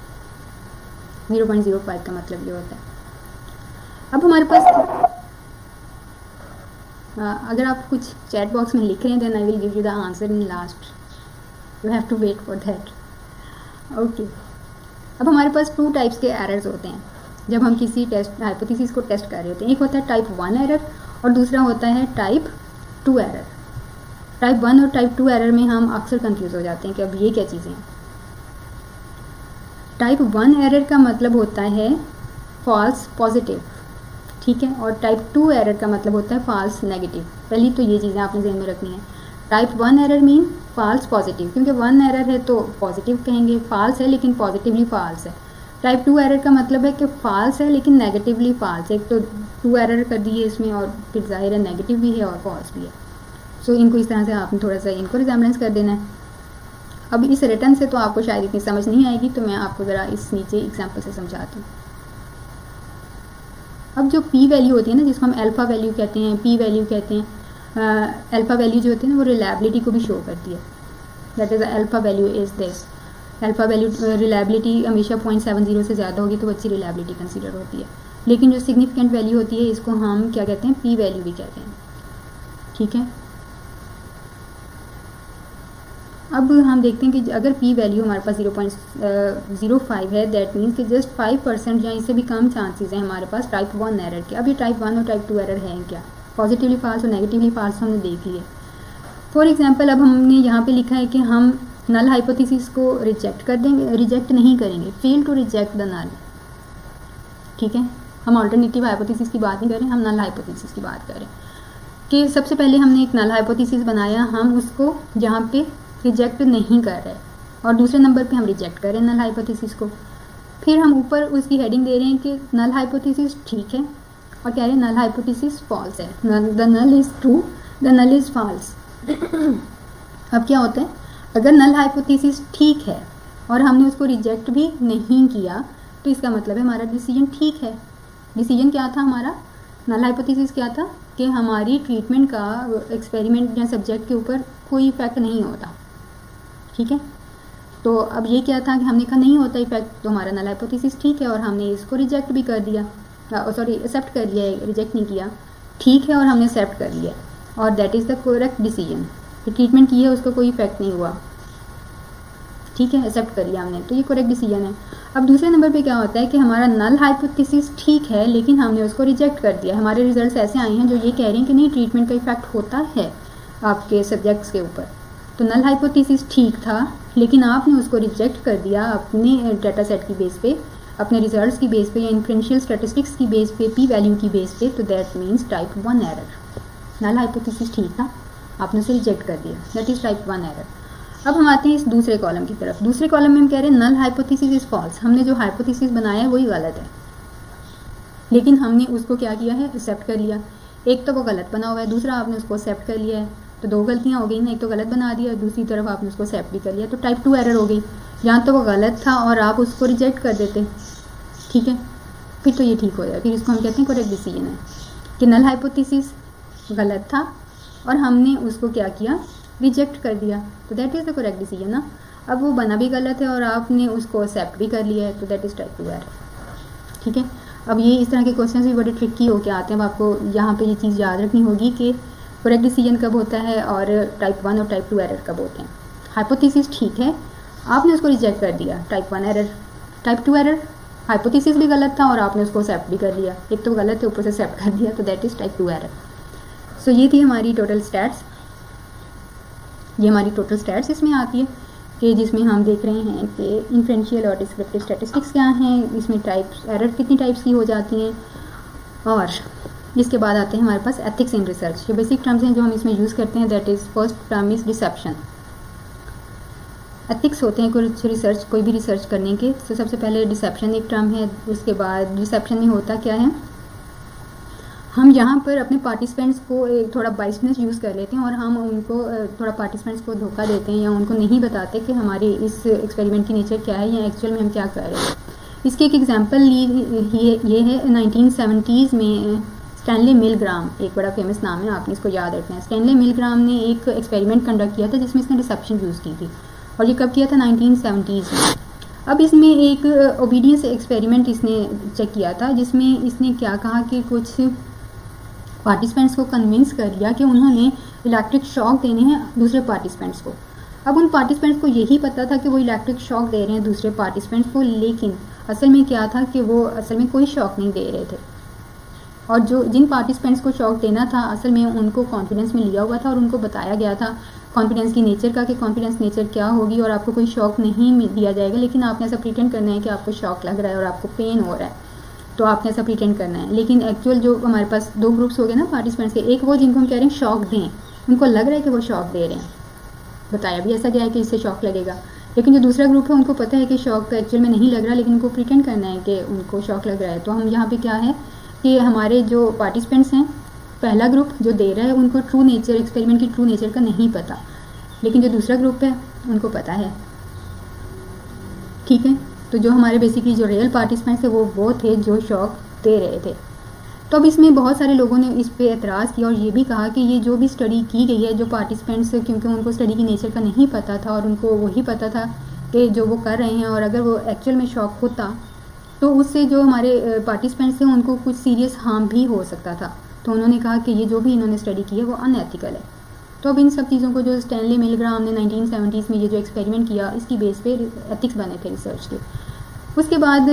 0.05 का मतलब ये होता है। अब हमारे पास अगर आप कुछ चैट बॉक्स में लिख रहे हैं then I will give you the answer in last, you have to wait for that. Okay, अब हमारे पास 2 टाइप्स के एरर्स होते हैं जब हम किसी टेस्ट हाइपोथेसिस को टेस्ट कर रहे होते हैं। एक होता है टाइप 1 एरर और दूसरा होता है टाइप 2 एरर। टाइप 1 और टाइप 2 एरर में हम अक्सर कंफ्यूज हो जाते हैं कि अब ये क्या चीज़ें हैं। टाइप 1 एरर का मतलब होता है फॉल्स पॉजिटिव, ठीक है, और टाइप 2 एरर का मतलब होता है फॉल्स नेगेटिव। पहली तो ये चीज़ें आपने ध्यान में रखनी है। Type 1 error mean false positive, क्योंकि 1 एरर है तो पॉजिटिव कहेंगे, फॉल्स है लेकिन पॉजिटिवली फॉल्स है। टाइप 2 एरर का मतलब है कि फॉल्स है लेकिन नेगेटिवली फॉल्स है। एक तो 2 एरर कर दिए इसमें और फिर जाहिर है नेगेटिव भी है और फॉल्स भी है। सो इनको इस तरह से आपने थोड़ा सा इनको रिजेम्बलेंस कर देना है। अब इस रिटर्न से तो आपको शायद इतनी समझ नहीं आएगी, तो मैं आपको ज़रा इस नीचे एग्जाम्पल से समझाती हूँ। अब जो पी वैल्यू होती है ना, जिसको हम अल्फ़ा वैल्यू कहते हैं, पी वैल्यू कहते हैं, अल्फ़ा वैल्यू जो होती है ना वो रिलायबिलिटी को भी शो करती है। That is alpha value is this. Alpha value reliability हमेशा 0.70 से ज़्यादा होगी तो अच्छी रिलायबिलिटी कंसीडर होती है। लेकिन जो सिग्निफिकेंट वैल्यू होती है इसको हम क्या कहते हैं, पी वैल्यू भी कहते हैं, ठीक है। अब हम देखते हैं कि अगर पी वैल्यू हमारे पास 0.05 है, दैट मीन्स कि जस्ट 5% या इससे भी कम चांसेस हैं हमारे पास टाइप 1 एरर के। अब ये टाइप 1 और टाइप 2 एरर हैं क्या, पॉजिटिवली फॉल्स और नेगेटिवली फॉल्स हमने देख लिए। फॉर एग्जांपल अब हमने यहाँ पे लिखा है कि हम नल हाइपोथेसिस को रिजेक्ट कर देंगे, रिजेक्ट नहीं करेंगे, fail to reject the null, ठीक है। हम ऑल्टरनेटिव हाइपोथेसिस की बात नहीं कर रहे, हम नल हाइपोथेसिस की बात कर रहे हैं कि सबसे पहले हमने एक नल हाइपोथेसिस बनाया, हम उसको यहाँ पे रिजेक्ट नहीं कर रहे और दूसरे नंबर पे हम रिजेक्ट कर रहे हैं नल हाइपोथेसिस को। फिर हम ऊपर उसकी हेडिंग दे रहे हैं कि नल हाइपोथेसिस ठीक है और कह रहे हैं नल हाइपोथेसिस फॉल्स है, the null is true, the null is false. अब क्या होता है, अगर नल हाइपोथेसिस ठीक है और हमने उसको रिजेक्ट भी नहीं किया तो इसका मतलब है हमारा डिसीजन ठीक है। डिसीजन क्या था हमारा, नल हाइपोथेसिस क्या था कि हमारी ट्रीटमेंट का एक्सपेरिमेंट या सब्जेक्ट के ऊपर कोई इफेक्ट नहीं होता, ठीक है। तो अब ये क्या था कि हमने कहा नहीं होता इफेक्ट, तो हमारा नल हाइपोथेसिस ठीक है और हमने इसको रिजेक्ट भी कर दिया, सॉरी एक्सेप्ट कर लिया, रिजेक्ट नहीं किया, ठीक है, और हमने एक्सेप्ट कर लिया और that is the correct decision. Treatment की है उसका कोई इफेक्ट नहीं हुआ, ठीक है, एक्सेप्ट कर लिया हमने, तो ये करेक्ट डिसीजन है। अब दूसरे नंबर पे क्या होता है कि हमारा नल हाइपोथेसिस ठीक है लेकिन हमने उसको रिजेक्ट कर दिया। हमारे रिजल्ट्स ऐसे आए हैं जो ये कह रहे हैं कि नहीं ट्रीटमेंट का इफेक्ट होता है आपके सब्जेक्ट्स के ऊपर। तो नल हाइपोथेसिस ठीक था लेकिन आपने उसको रिजेक्ट कर दिया अपने डाटा सेट की बेस पे, अपने रिजल्ट्स की बेस पे या इन्फ्रेंशियल स्टैटिस्टिक्स की बेस पे, पी वैल्यू की बेस पे, तो that means type 1 error. Null hypothesis ठीक था, आपने उसे रिजेक्ट कर दिया, दैट इज टाइप 1 एरर। अब हम आते हैं इस दूसरे कॉलम की तरफ। दूसरे कॉलम में हम कह रहे हैं नल हाइपोथेसिस इज फॉल्स, हमने जो हाइपोथेसिस बनाया है वही गलत है लेकिन हमने उसको क्या किया है, एक्सेप्ट कर लिया। एक तो वो गलत बना हुआ है, दूसरा आपने उसको एक्सेप्ट कर लिया है, तो 2 गलतियाँ हो गई ना, एक तो गलत बना दिया, दूसरी तरफ आपने उसको एक्सेप्ट भी कर लिया, तो टाइप 2 एरर हो गई। यहाँ तो वो गलत था और आप उसको रिजेक्ट कर देते, ठीक है, फिर तो ये ठीक हो जाए, फिर इसको हम कहते हैं करेक्ट डिसीजन है कि नल हाइपोथेसिस गलत था और हमने उसको क्या किया, रिजेक्ट कर दिया, तो that is the correct decision ना। अब वो बना भी गलत है और आपने उसको एक्सेप्ट भी कर लिया है, तो दैट इज़ टाइप 2 एरर। ठीक है, अब ये इस तरह के क्वेश्चन भी बड़े ट्रिकी होके आते हैं। अब आपको यहाँ पे ये चीज़ याद रखनी होगी कि करेक्ट डिसीजन कब होता है और टाइप 1 और टाइप 2 एरर कब होते हैं। हाइपोथेसिस ठीक है, आपने उसको रिजेक्ट कर दिया, type 1 error. Type 2 error, hypothesis भी गलत था और आपने उसको एक्सेप्ट भी कर लिया, एक तो गलत है ऊपर से एक्सेप्ट कर दिया, तो that is type 2 error. So ये थी हमारी टोटल स्टैट्स, ये हमारी टोटल स्टैट्स इसमें आती है कि जिसमें हम देख रहे हैं कि इन्फ्रेंशियल और डिस्क्रिप्टिव स्टैटिस्टिक्स क्या हैं, इसमें टाइप्स एरर कितनी टाइप्स की हो जाती हैं, और इसके बाद आते हैं हमारे पास एथिक्स इन रिसर्च। ये बेसिक टर्म्स हैं जो हम इसमें यूज़ करते हैं। That is first term is deception. Ethics होते हैं कुछ रिसर्च, कोई भी रिसर्च करने के। तो सबसे पहले डिसेप्शन एक टर्म है। उसके बाद डिसेप्शन में होता क्या है, हम यहाँ पर अपने पार्टिसिपेंट्स को थोड़ा बाइसनेस यूज़ कर लेते हैं और हम उनको थोड़ा पार्टिसिपेंट्स को धोखा देते हैं या उनको नहीं बताते कि हमारे इस एक्सपेरिमेंट की नेचर क्या है या एक्चुअल में हम क्या कर रहे हैं। इसकी एक एग्जांपल ये है 1970s में स्टैनले मिलग्राम, एक बड़ा फेमस नाम है, आपने इसको याद रखना है। स्टैनले मिलग्राम ने एक एक्सपेरिमेंट कंडक्ट किया था जिसमें इसने डिसेप्शन यूज़ की थी, और ये कब किया था, 1970s में। अब इसमें एक ओबीडियंस एक्सपेरिमेंट इसने चेक किया था जिसमें इसने क्या कहा कि कुछ पार्टिसिपेंट्स को कन्विंस कर दिया कि उन्होंने इलेक्ट्रिक शॉक देने हैं दूसरे पार्टिसिपेंट्स को। अब उन पार्टिसिपेंट्स को यही पता था कि वो इलेक्ट्रिक शॉक दे रहे हैं दूसरे पार्टिसिपेंट्स को, लेकिन असल में क्या था कि वो असल में कोई शॉक नहीं दे रहे थे, और जो जिन पार्टिसिपेंट्स को शॉक देना था असल में उनको कॉन्फिडेंस में लिया हुआ था और उनको बताया गया था कॉन्फिडेंस की नेचर का कि कॉन्फिडेंस नेचर क्या होगी और आपको कोई शॉक नहीं दिया जाएगा, लेकिन आपने ऐसा प्रिटेंड करना है कि आपको शॉक लग रहा है और आपको पेन हो रहा है, तो आपने ऐसा प्रिटेंड करना है। लेकिन एक्चुअल जो हमारे पास दो ग्रुप्स हो गए ना पार्टिसिपेंट्स के, एक वो जिनको हम कह रहे हैं शॉक दें, उनको लग रहा है कि वो शॉक दे रहे हैं, बताया भी ऐसा गया है कि इससे शॉक लगेगा, लेकिन जो दूसरा ग्रुप है उनको पता है कि शॉक तो एक्चुअल में नहीं लग रहा, लेकिन उनको प्रिटेंड करना है कि उनको शॉक लग रहा है। तो हम यहाँ पे क्या है कि हमारे जो पार्टिसिपेंट्स हैं, पहला ग्रुप जो दे रहा है उनको ट्रू नेचर, एक्सपेरिमेंट की ट्रू नेचर का नहीं पता, लेकिन जो दूसरा ग्रुप है उनको पता है। ठीक है, तो जो हमारे बेसिकली जो रियल पार्टिसिपेंट्स थे वो थे जो शॉक दे रहे थे। तो अब इसमें बहुत सारे लोगों ने इस पे एतराज़ किया और ये भी कहा कि ये जो भी स्टडी की गई है, जो पार्टिसिपेंट्स, क्योंकि उनको स्टडी की नेचर का नहीं पता था और उनको वही पता था कि जो वो कर रहे हैं, और अगर वो एक्चुअल में शॉक होता तो उससे जो हमारे पार्टिसिपेंट्स थे उनको कुछ सीरियस हार्म भी हो सकता था। तो उन्होंने कहा कि ये जो भी इन्होंने स्टडी की है वो अनएथिकल है। तो अब इन सब चीज़ों को जो स्टैनले मिलग्राम ने 1970s में ये जो एक्सपेरिमेंट किया, इसकी बेस पे एथिक्स बने थे रिसर्च के। उसके बाद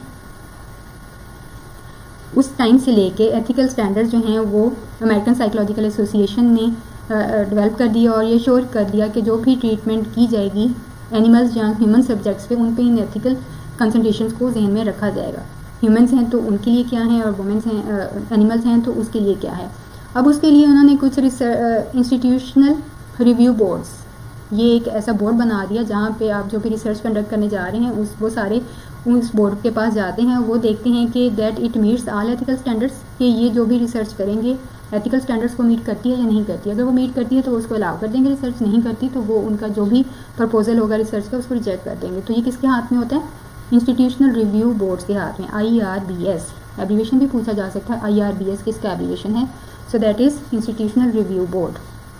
उस टाइम से लेके एथिकल स्टैंडर्ड जो हैं वो अमेरिकन साइकोलॉजिकल एसोसिएशन ने डेवलप कर दिया और ये श्योर कर दिया कि जो भी ट्रीटमेंट की जाएगी एनिमल्स या ह्यूमन सब्जेक्ट्स पे, उन पे इन एथिकल कंसंट्रेशंस को जहन में रखा जाएगा। ह्यूमंस हैं तो उनके लिए क्या है और वुमेन्स हैं, एनिमल्स हैं तो उसके लिए क्या है। अब उसके लिए उन्होंने कुछ इंस्टीट्यूशनल रिव्यू बोर्ड्स, ये एक ऐसा बोर्ड बना दिया जहाँ पे आप जो भी रिसर्च कंडक्ट करने जा रहे हैं वो सारे उस बोर्ड के पास जाते हैं, वो देखते हैं कि that it meets all ethical standards, कि ये जो भी रिसर्च करेंगे एथिकल स्टैंडर्ड्स को मीट करती है या नहीं करती है। अगर वो मीट करती है तो उसको अलाउ कर देंगे, रिसर्च नहीं करती तो वो उनका जो भी प्रपोजल होगा रिसर्च का उसको रिजेक्ट कर देंगे। तो ये किसके हाथ में होता है, इंस्टीट्यूशनल रिव्यू बोर्ड्स के हाथ में। IRBS एब्रीवेशन भी पूछा जा सकता है, IRBS किसका एब्रीवेशन है, so that is institutional review board.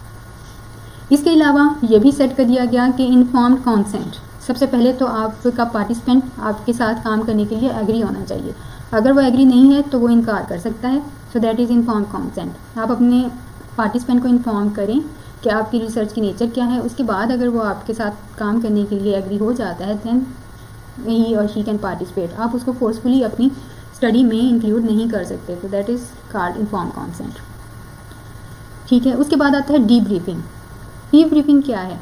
इसके अलावा ये भी सेट कर दिया गया कि इन्फॉर्म्ड कॉन्सेंट, सबसे पहले तो आपका पार्टिसिपेंट आपके साथ काम करने के लिए एग्री होना चाहिए। अगर वो एग्री नहीं है तो वो इनकार कर सकता है, so that is informed consent. आप अपने पार्टिसिपेंट को इन्फॉर्म करें कि आपकी रिसर्च की नेचर क्या है, उसके बाद अगर वो आपके साथ काम करने के लिए एग्री हो जाता है दैन ही और शी कैन पार्टिसिपेट। आप उसको फोर्सफुली अपनी स्टडी में इंक्लूड नहीं कर सकते, तो that is called informed consent. ठीक है, उसके बाद आता है डीब्रीफिंग। डीब्रीफिंग क्या है,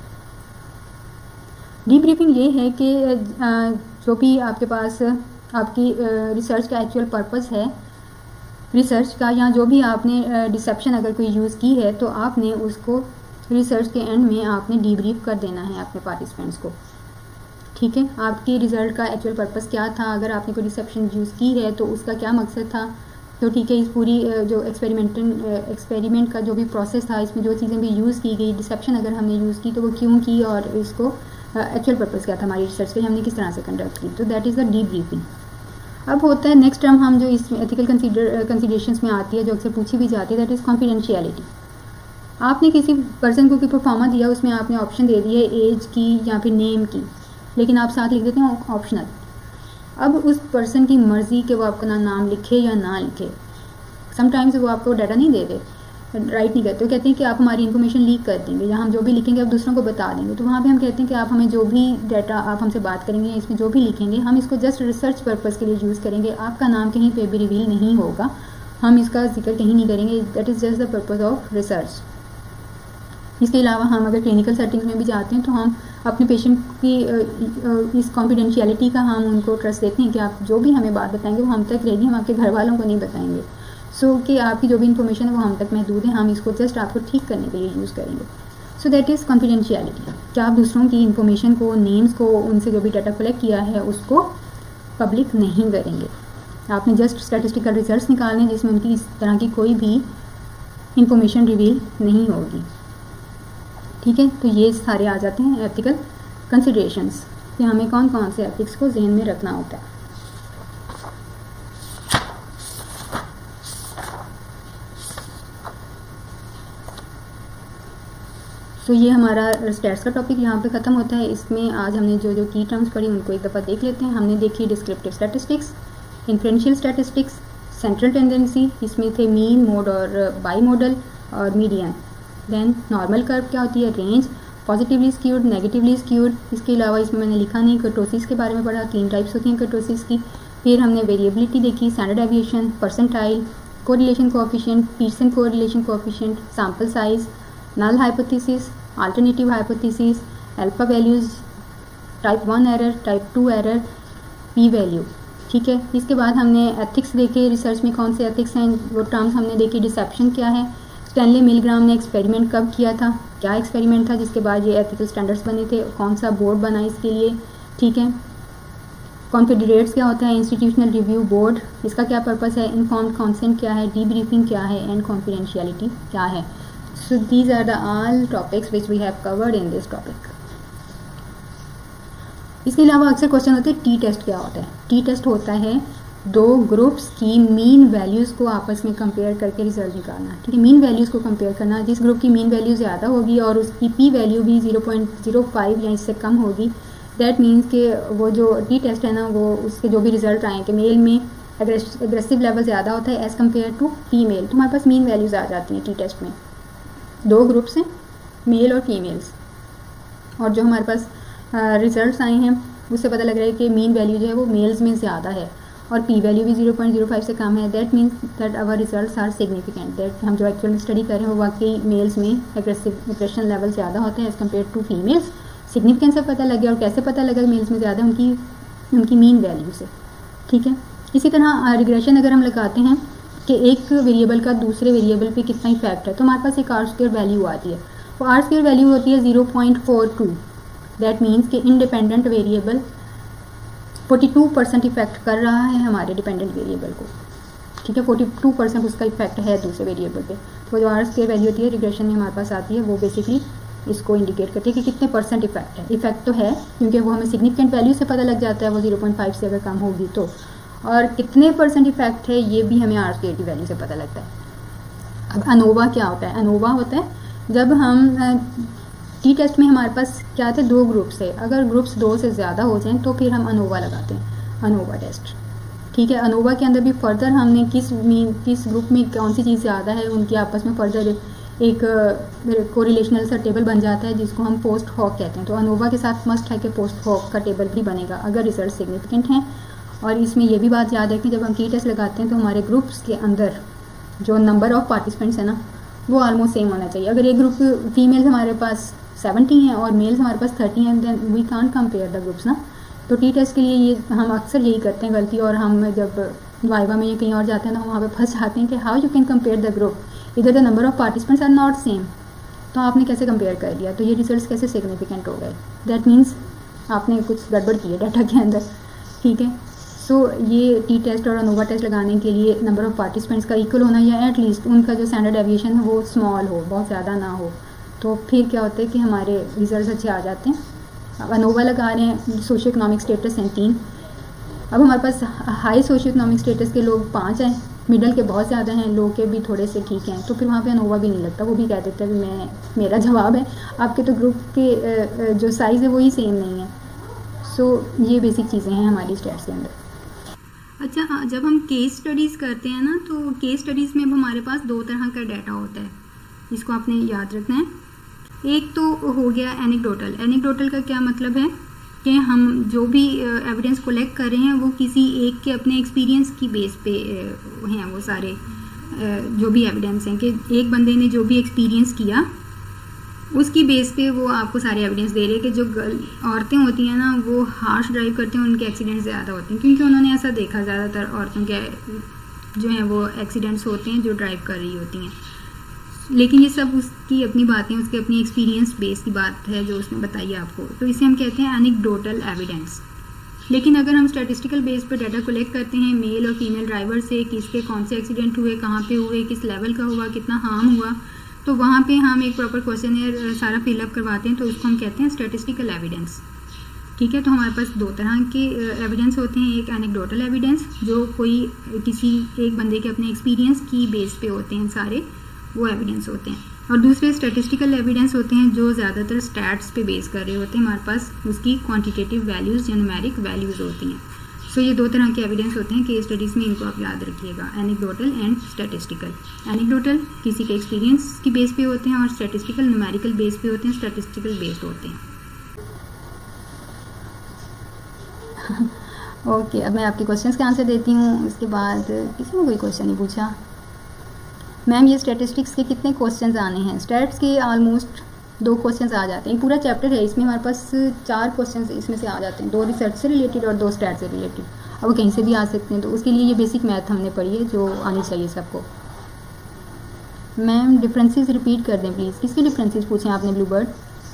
डीब्रीफिंग ये है कि जो भी आपके पास आपकी रिसर्च का एक्चुअल पर्पस है रिसर्च का, या जो भी आपने डिसेप्शन अगर कोई यूज़ की है तो आपने उसको रिसर्च के एंड में आपने डीब्रीफ कर देना है अपने पार्टिसिपेंट्स को। ठीक है, आपकी रिजल्ट का एक्चुअल पर्पस क्या था, अगर आपने कोई डिसेप्शन यूज़ की है तो उसका क्या मकसद था। तो ठीक है, इस पूरी जो एक्सपेरिमेंट का जो भी प्रोसेस था, इसमें जो चीज़ें भी यूज़ की गई, डिसेप्शन अगर हमने यूज़ की तो वो क्यों की और इसको एक्चुअल पर्पस क्या था हमारी रिसर्च का, हमने किस तरह से कंडक्ट की, तो दैट इज़ द डीब्रीफिंग। अब होता है नेक्स्ट टर्म हम जो इस एथिकल कंसिडरेशंस में आती है, जो अक्सर पूछी भी जाती है, दैट इज़ कॉन्फिडेंशियलिटी। आपने किसी पर्सन को कोई परफॉर्मा दिया, उसमें आपने ऑप्शन दे दिए एज की या फिर नेम की, लेकिन आप साथ लिख देते हैं ऑप्शनल। अब उस पर्सन की मर्ज़ी कि वो आपका नाम लिखे या ना लिखे, समटाइम्स वो आपको डाटा नहीं दे दे, राइट नहीं करते, वो कहते हैं कि आप हमारी इन्फॉर्मेशन लीक कर देंगे या हम जो भी लिखेंगे आप दूसरों को बता देंगे। तो वहाँ पे हम कहते हैं कि आप हमें जो भी डाटा आप हमसे बात करेंगे, इसमें जो भी लिखेंगे, हम इसको जस्ट रिसर्च पर्पज़ के लिए यूज़ करेंगे, आपका नाम कहीं पे भी रिवील नहीं होगा, हम इसका जिक्र कहीं नहीं करेंगे, that is just the purpose of research. इसके अलावा हम अगर क्लिनिकल सेटिंग्स में भी जाते हैं तो हम अपने पेशेंट की इस कॉन्फिडेंशियलिटी का हम उनको ट्रस्ट देते हैं कि आप जो भी हमें बात बताएंगे वो हम तक रहेगी, हम आपके घर वालों को नहीं बताएंगे। कि आपकी जो भी इन्फॉर्मेशन है वो हम तक महदूद है, हम इसको जस्ट आपको ठीक करने के लिए यूज़ करेंगे। सो दैट इज़ कॉन्फिडेंशियलिटी, कि आप दूसरों की इन्फॉर्मेशन को, नेम्स को, उनसे जो भी डाटा कलेक्ट किया है उसको पब्लिक नहीं करेंगे। आपने जस्ट स्टैटिस्टिकल रिजल्ट्स निकालने हैं जिसमें उनकी इस तरह की कोई भी इंफॉर्मेशन रिवील नहीं होगी। ठीक है, तो ये सारे आ जाते हैं एथिकल कंसिडरेशंस कि हमें कौन कौन से एथिक्स को जहन में रखना होता है। तो ये हमारा स्टैट्स का टॉपिक यहाँ पे ख़त्म होता है। इसमें आज हमने जो की टर्म्स पढ़ी उनको एक दफ़ा देख लेते हैं। हमने देखी descriptive statistics, inferential statistics, central tendency, इसमें थे मीन, मोड और बाई मॉडल और मीडियन। देन नॉर्मल कर्व क्या होती है, range, positively skewed, negatively skewed. इसके अलावा इसमें मैंने लिखा नहीं, कर्टोसिस के बारे में पढ़ा, 3 टाइप्स होती हैं कर्टोसिस की। फिर हमने वेरिएबिलिटी देखी, standard deviation, percentile, correlation coefficient, Pearson correlation coefficient, sample size, null hypothesis, alternative hypothesis, alpha values, type 1 error, type 2 error, P value. ठीक है, इसके बाद हमने एथिक्स देखे, रिसर्च में कौन से एथिक्स हैं वो टर्म्स हमने देखी। डिसेप्शन क्या है, स्टैनली मिलग्राम ने एक्सपेरिमेंट कब किया था, क्या एक्सपेरिमेंट था जिसके बाद ये एथिकल स्टैंडर्ड्स बने थे, कौन सा बोर्ड बना इसके लिए। ठीक है, कॉन्फेडरेट्स क्या होता है, इंस्टीट्यूशनल रिव्यू बोर्ड, इसका क्या पर्पस है, इन्फॉर्म्ड कंसेंट क्या है, डीब्रीफिंग क्या है, एंड कॉन्फिडेंशियलिटी क्या है। So these are the all topics which we have covered in this topic. इसके अलावा अक्सर क्वेश्चन होते हैं टी टेस्ट क्या होता है। टी टेस्ट होता है 2 ग्रुप्स की मीन वैल्यूज़ को आपस में कंपेयर करके रिजल्ट निकालना। ठीक है, मीन वैल्यूज़ को कंपेयर करना, जिस ग्रुप की मीन वैल्यू ज़्यादा होगी और उसकी पी वैल्यू भी 0.05 या इससे कम होगी, दैट मीन्स कि वो जो टी टेस्ट है ना, वो उसके जो भी रिजल्ट आए कि मेल में एग्रेसिव लेवल ज़्यादा होता है एज़ कम्पेयर टू फीमेल, तो हमारे पास मीन वैल्यूज़ आ जाती हैं टी टेस्ट में। 2 ग्रुप्स हैं, मेल और फीमेल्स, और जो हमारे पास रिजल्ट्स आए हैं उससे पता लग रहा है कि मीन वैल्यू जो है वो मेल्स में ज़्यादा है और पी वैल्यू भी 0.05 से कम है। That means that our results are significant, that हम जो एक्चुअल स्टडी कर रहे हैं वो वाकई मेल्स में एग्रेशन लेवल ज़्यादा होते हैं as compare to females. Significance से पता लग गया, और कैसे पता लगा मेल्स में ज़्यादा, उनकी मीन वैल्यू से। ठीक है, इसी तरह रिग्रेशन अगर हम लगाते हैं कि एक वेरिएबल का दूसरे वेरिएबल पे कितना इफेक्ट है, तो हमारे पास एक आर स्क्वायर वैल्यू आती है। वो आर स्क्वायर वैल्यू होती है 0.42। दैट मीन्स कि इंडिपेंडेंट वेरिएबल 42% इफेक्ट कर रहा है हमारे डिपेंडेंट वेरिएबल को। ठीक है, 42% उसका इफेक्ट है दूसरे वेरिएबल पे। तो जो आर स्क्वायर वैल्यू होती है रिग्रेशन में हमारे पास आती है, वो बेसिकली इसको इंडिकेट करती है कि कितने % इफेक्ट है। इफेक्ट तो है क्योंकि वो हमें सिग्निफिकेंट वैल्यू से पता लग जाता है, वो 0.5 से अगर कम होगी तो, और कितने % इफेक्ट है ये भी हमें आर स्क्वायर की वैल्यू से पता लगता है। अब अनोवा क्या होता है, अनोवा होता है जब हम टी टेस्ट में हमारे पास क्या थे, 2 ग्रुप्स है, अगर ग्रुप्स 2 से ज़्यादा हो जाएं तो फिर हम अनोवा लगाते हैं, अनोवा टेस्ट। ठीक है, अनोवा के अंदर भी फर्दर हमने किस ग्रुप में कौन सी चीज़ ज़्यादा है उनकी आपस में फर्दर एक कोरिलेशनल सा टेबल बन जाता है जिसको हम पोस्ट हॉक कहते हैं। तो अनोवा के साथ मस्ट है कि पोस्ट हॉक का टेबल भी बनेगा अगर रिजल्ट सिग्निफिकेंट हैं। और इसमें यह भी बात याद है कि जब हम टी टेस्ट लगाते हैं तो हमारे ग्रुप्स के अंदर जो नंबर ऑफ़ पार्टिसिपेंट्स है ना, वो ऑलमोस्ट सेम होना चाहिए। अगर एक ग्रुप फीमेल्स हमारे पास 70 हैं और मेल्स हमारे पास 30 हैं, then we can't compare the groups ना। तो टी टेस्ट के लिए ये हम अक्सर यही करते हैं गलती, और हम जब वाइवा में या कहीं और जाते हैं तो वहाँ पे फंस जाते हैं कि how you can compare the group, इधर the number of participants are not same. तो आपने कैसे कंपेयर कर दिया, तो ये रिजल्ट्स कैसे सिग्निफिकेंट हो गए, दैट मीन्स आपने कुछ गड़बड़ की है डाटा के अंदर। ठीक है, सो ये टी टेस्ट और अनोवा टेस्ट लगाने के लिए नंबर ऑफ़ पार्टिसिपेंट्स का इक्वल होना, या एटलीस्ट उनका जो स्टैंडर्ड डेविएशन है वो स्मॉल हो, बहुत ज़्यादा ना हो, तो फिर क्या होता है कि हमारे रिजल्ट्स अच्छे आ जाते हैं। अब अनोवा लगा रहे हैं, सोशियो इकोनॉमिक स्टेटस हैं 3। अब हमारे पास हाई सोशियो इकोनॉमिक स्टेटस के लोग 5 हैं, मिडल के बहुत ज़्यादा हैं, लो के भी थोड़े से ठीक हैं, तो फिर वहाँ पे अनोवा भी नहीं लगता, वो भी कह देता है कि मेरा जवाब है, आपके तो ग्रुप के जो साइज़ है वही सेम नहीं है। सो ये बेसिक चीज़ें हैं हमारी स्टैट्स के अंदर। अच्छा, जब हम केस स्टडीज़ करते हैं ना, तो केस स्टडीज़ में अब हमारे पास 2 तरह का डाटा होता है, इसको आपने याद रखना है। एक तो हो गया एनेक्डोटल। एनेक्डोटल का क्या मतलब है कि हम जो भी एविडेंस कलेक्ट कर रहे हैं वो किसी एक के अपने एक्सपीरियंस की बेस पे हैं, वो सारे जो भी एविडेंस हैं कि एक बंदे ने जो भी एक्सपीरियंस किया उसकी बेस पे वो आपको सारे एविडेंस दे रहे हैं कि जो औरतें होती हैं ना वो हार्श ड्राइव करती हैं, उनके एक्सीडेंट्स ज़्यादा होते हैं, क्योंकि उन्होंने ऐसा देखा ज़्यादातर औरतों के जो हैं वो एक्सीडेंट्स होते हैं जो ड्राइव कर रही होती हैं। लेकिन ये सब उसकी अपनी बातें, उसके अपनी एक्सपीरियंस बेस की बात है जो उसने बताई आपको, तो इसे हम कहते हैं एनेक्डोटल एविडेंस। लेकिन अगर हम स्टैटिस्टिकल बेस पर डाटा कलेक्ट करते हैं मेल और फीमेल ड्राइवर से, किसके कौन से एक्सीडेंट हुए, कहाँ पे हुए, किस लेवल का हुआ, कितना हार्म हुआ, तो वहाँ पे हम एक प्रॉपर क्वेश्चनर सारा फिलअप करवाते हैं, तो उसको हम कहते हैं स्टैटिस्टिकल एविडेंस। ठीक है, तो हमारे पास 2 तरह के एविडेंस होते हैं। एक एनेक्डोटल एविडेंस जो कोई किसी एक बंदे के अपने एक्सपीरियंस की बेस पे होते हैं सारे, वो एविडेंस होते हैं, और दूसरे स्टैटिस्टिकल एविडेंस होते हैं जो ज़्यादातर स्टैट्स पे बेस कर रहे होते हैं, हमारे पास उसकी क्वांटिटेटिव वैल्यूज़ या न्यूमेरिक वैल्यूज़ होती हैं। सो ये 2 तरह के एविडेंस होते हैं केस स्टडीज़ में, इनको आप याद रखिएगा, एनेक्डोटल एंड स्टैटिस्टिकल। एनेक्डोटल किसी के एक्सपीरियंस की बेस पे होते हैं और स्टैटिस्टिकल न्यूमेरिकल बेस पे होते हैं, स्टैटिस्टिकल बेस्ड होते हैं। ओके, अब मैं आपके क्वेश्चंस के आंसर देती हूँ। उसके बाद किसी ने कोई क्वेश्चन नहीं पूछा। मैम ये स्टैटिस्टिक्स के कितने क्वेश्चंस आने हैं? स्टैट्स के ऑलमोस्ट 2 क्वेश्चंस आ जाते हैं, पूरा चैप्टर है इसमें, हमारे पास 4 क्वेश्चंस इसमें से आ जाते हैं, 2 रिसर्च से रिलेटेड और 2 स्टैट से रिलेटेड। अब वो कहीं से भी आ सकते हैं, तो उसके लिए ये बेसिक मैथ हमने पढ़ी है जो आनी चाहिए सबको। मैम डिफरेंसेस रिपीट कर दें प्लीज़। किसके डिफरेंसेस पूछे आपने ब्लू बर्ड?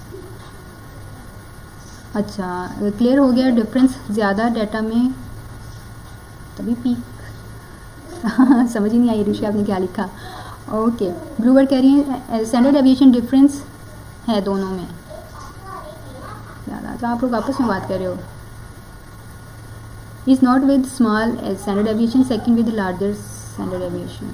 अच्छा, क्लियर हो गया, डिफरेंस ज़्यादा डाटा में तभी पीक समझ ही नहीं आई ऋषि आपने क्या लिखा। ओके, ब्लू बर्ड कह रही है स्टैंडर्ड एविएशन डिफरेंस है दोनों में ज़्यादा। तो आप लोग आपस में बात कर रहे हो। Is not with small standard deviation, second with larger standard deviation,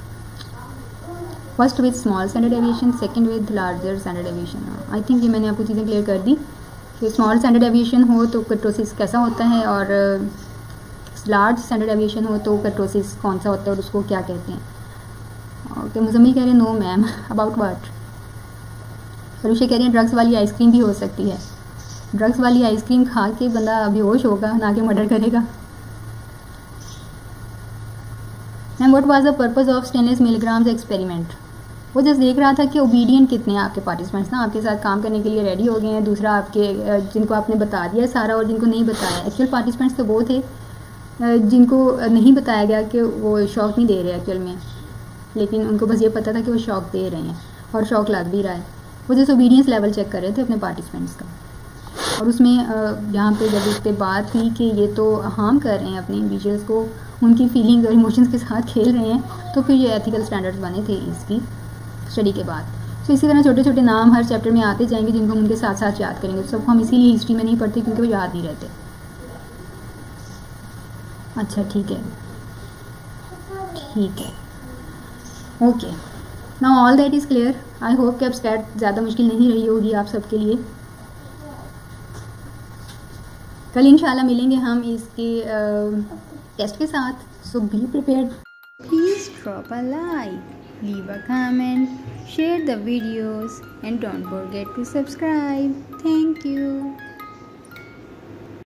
first with small standard deviation, second with larger standard deviation. I think ये मैंने आपको चीज़ें क्लियर कर दी कि स्मॉल स्टैंडर्ड एविएशन हो तो कर्टोसिस कैसा होता है, और लार्ज स्टैंडर्ड एविएशन हो तो कर्टोसिस कौन सा होता है और उसको क्या कहते हैं। ओके, मुजम्मिल कह रहे हैं no ma'am, about what? Rusha कह रही है ड्रग्स वाली आइसक्रीम भी हो सकती है। ड्रग्स वाली आइसक्रीम खा के बंदा बेहोश होगा, ना कि मर्डर करेगा। Ma'am what was the purpose of stainless milligrams experiment? वो जस्ट देख रहा था कि ओबीडियंट कितने हैं आपके पार्टिसिपेंट्स ना, आपके साथ काम करने के लिए रेडी हो गए हैं। दूसरा आपके जिनको आपने बता दिया सारा और जिनको नहीं बताया। एक्चुअल पार्टिसिपेंट्स तो वो थे जिनको नहीं बताया गया कि वो शॉक नहीं दे रहे एक्चुअल में, लेकिन उनको बस ये पता था कि वो शॉक दे रहे हैं और शॉक लग भी रहा है। वो जैसे ओबीडियंस लेवल चेक कर रहे थे अपने पार्टिसिपेंट्स का, और उसमें यहाँ पे जब इस पर बात हुई कि ये तो हार्म कर रहे हैं अपने इंडिविजुअल्स को, उनकी फीलिंग्स और इमोशंस के साथ खेल रहे हैं, तो फिर ये एथिकल स्टैंडर्ड्स बने थे इसकी स्टडी के बाद। तो इसी तरह छोटे छोटे नाम हर चैप्टर में आते जाएंगे जिनको हम उनके साथ साथ याद करेंगे। तो सबको हम इसीलिए हिस्ट्री में नहीं पढ़ते क्योंकि वो याद नहीं रहते। अच्छा ठीक है, ठीक है, okay, now all that is clear. I hope कि अब स्टैट ज़्यादा मुश्किल नहीं रही होगी आप सबके लिए। कल इंशाल्लाह मिलेंगे हम इसके टेस्ट के साथ, so be prepared. Please drop a like, leave a comment, share the videos and don't forget to subscribe. Thank you.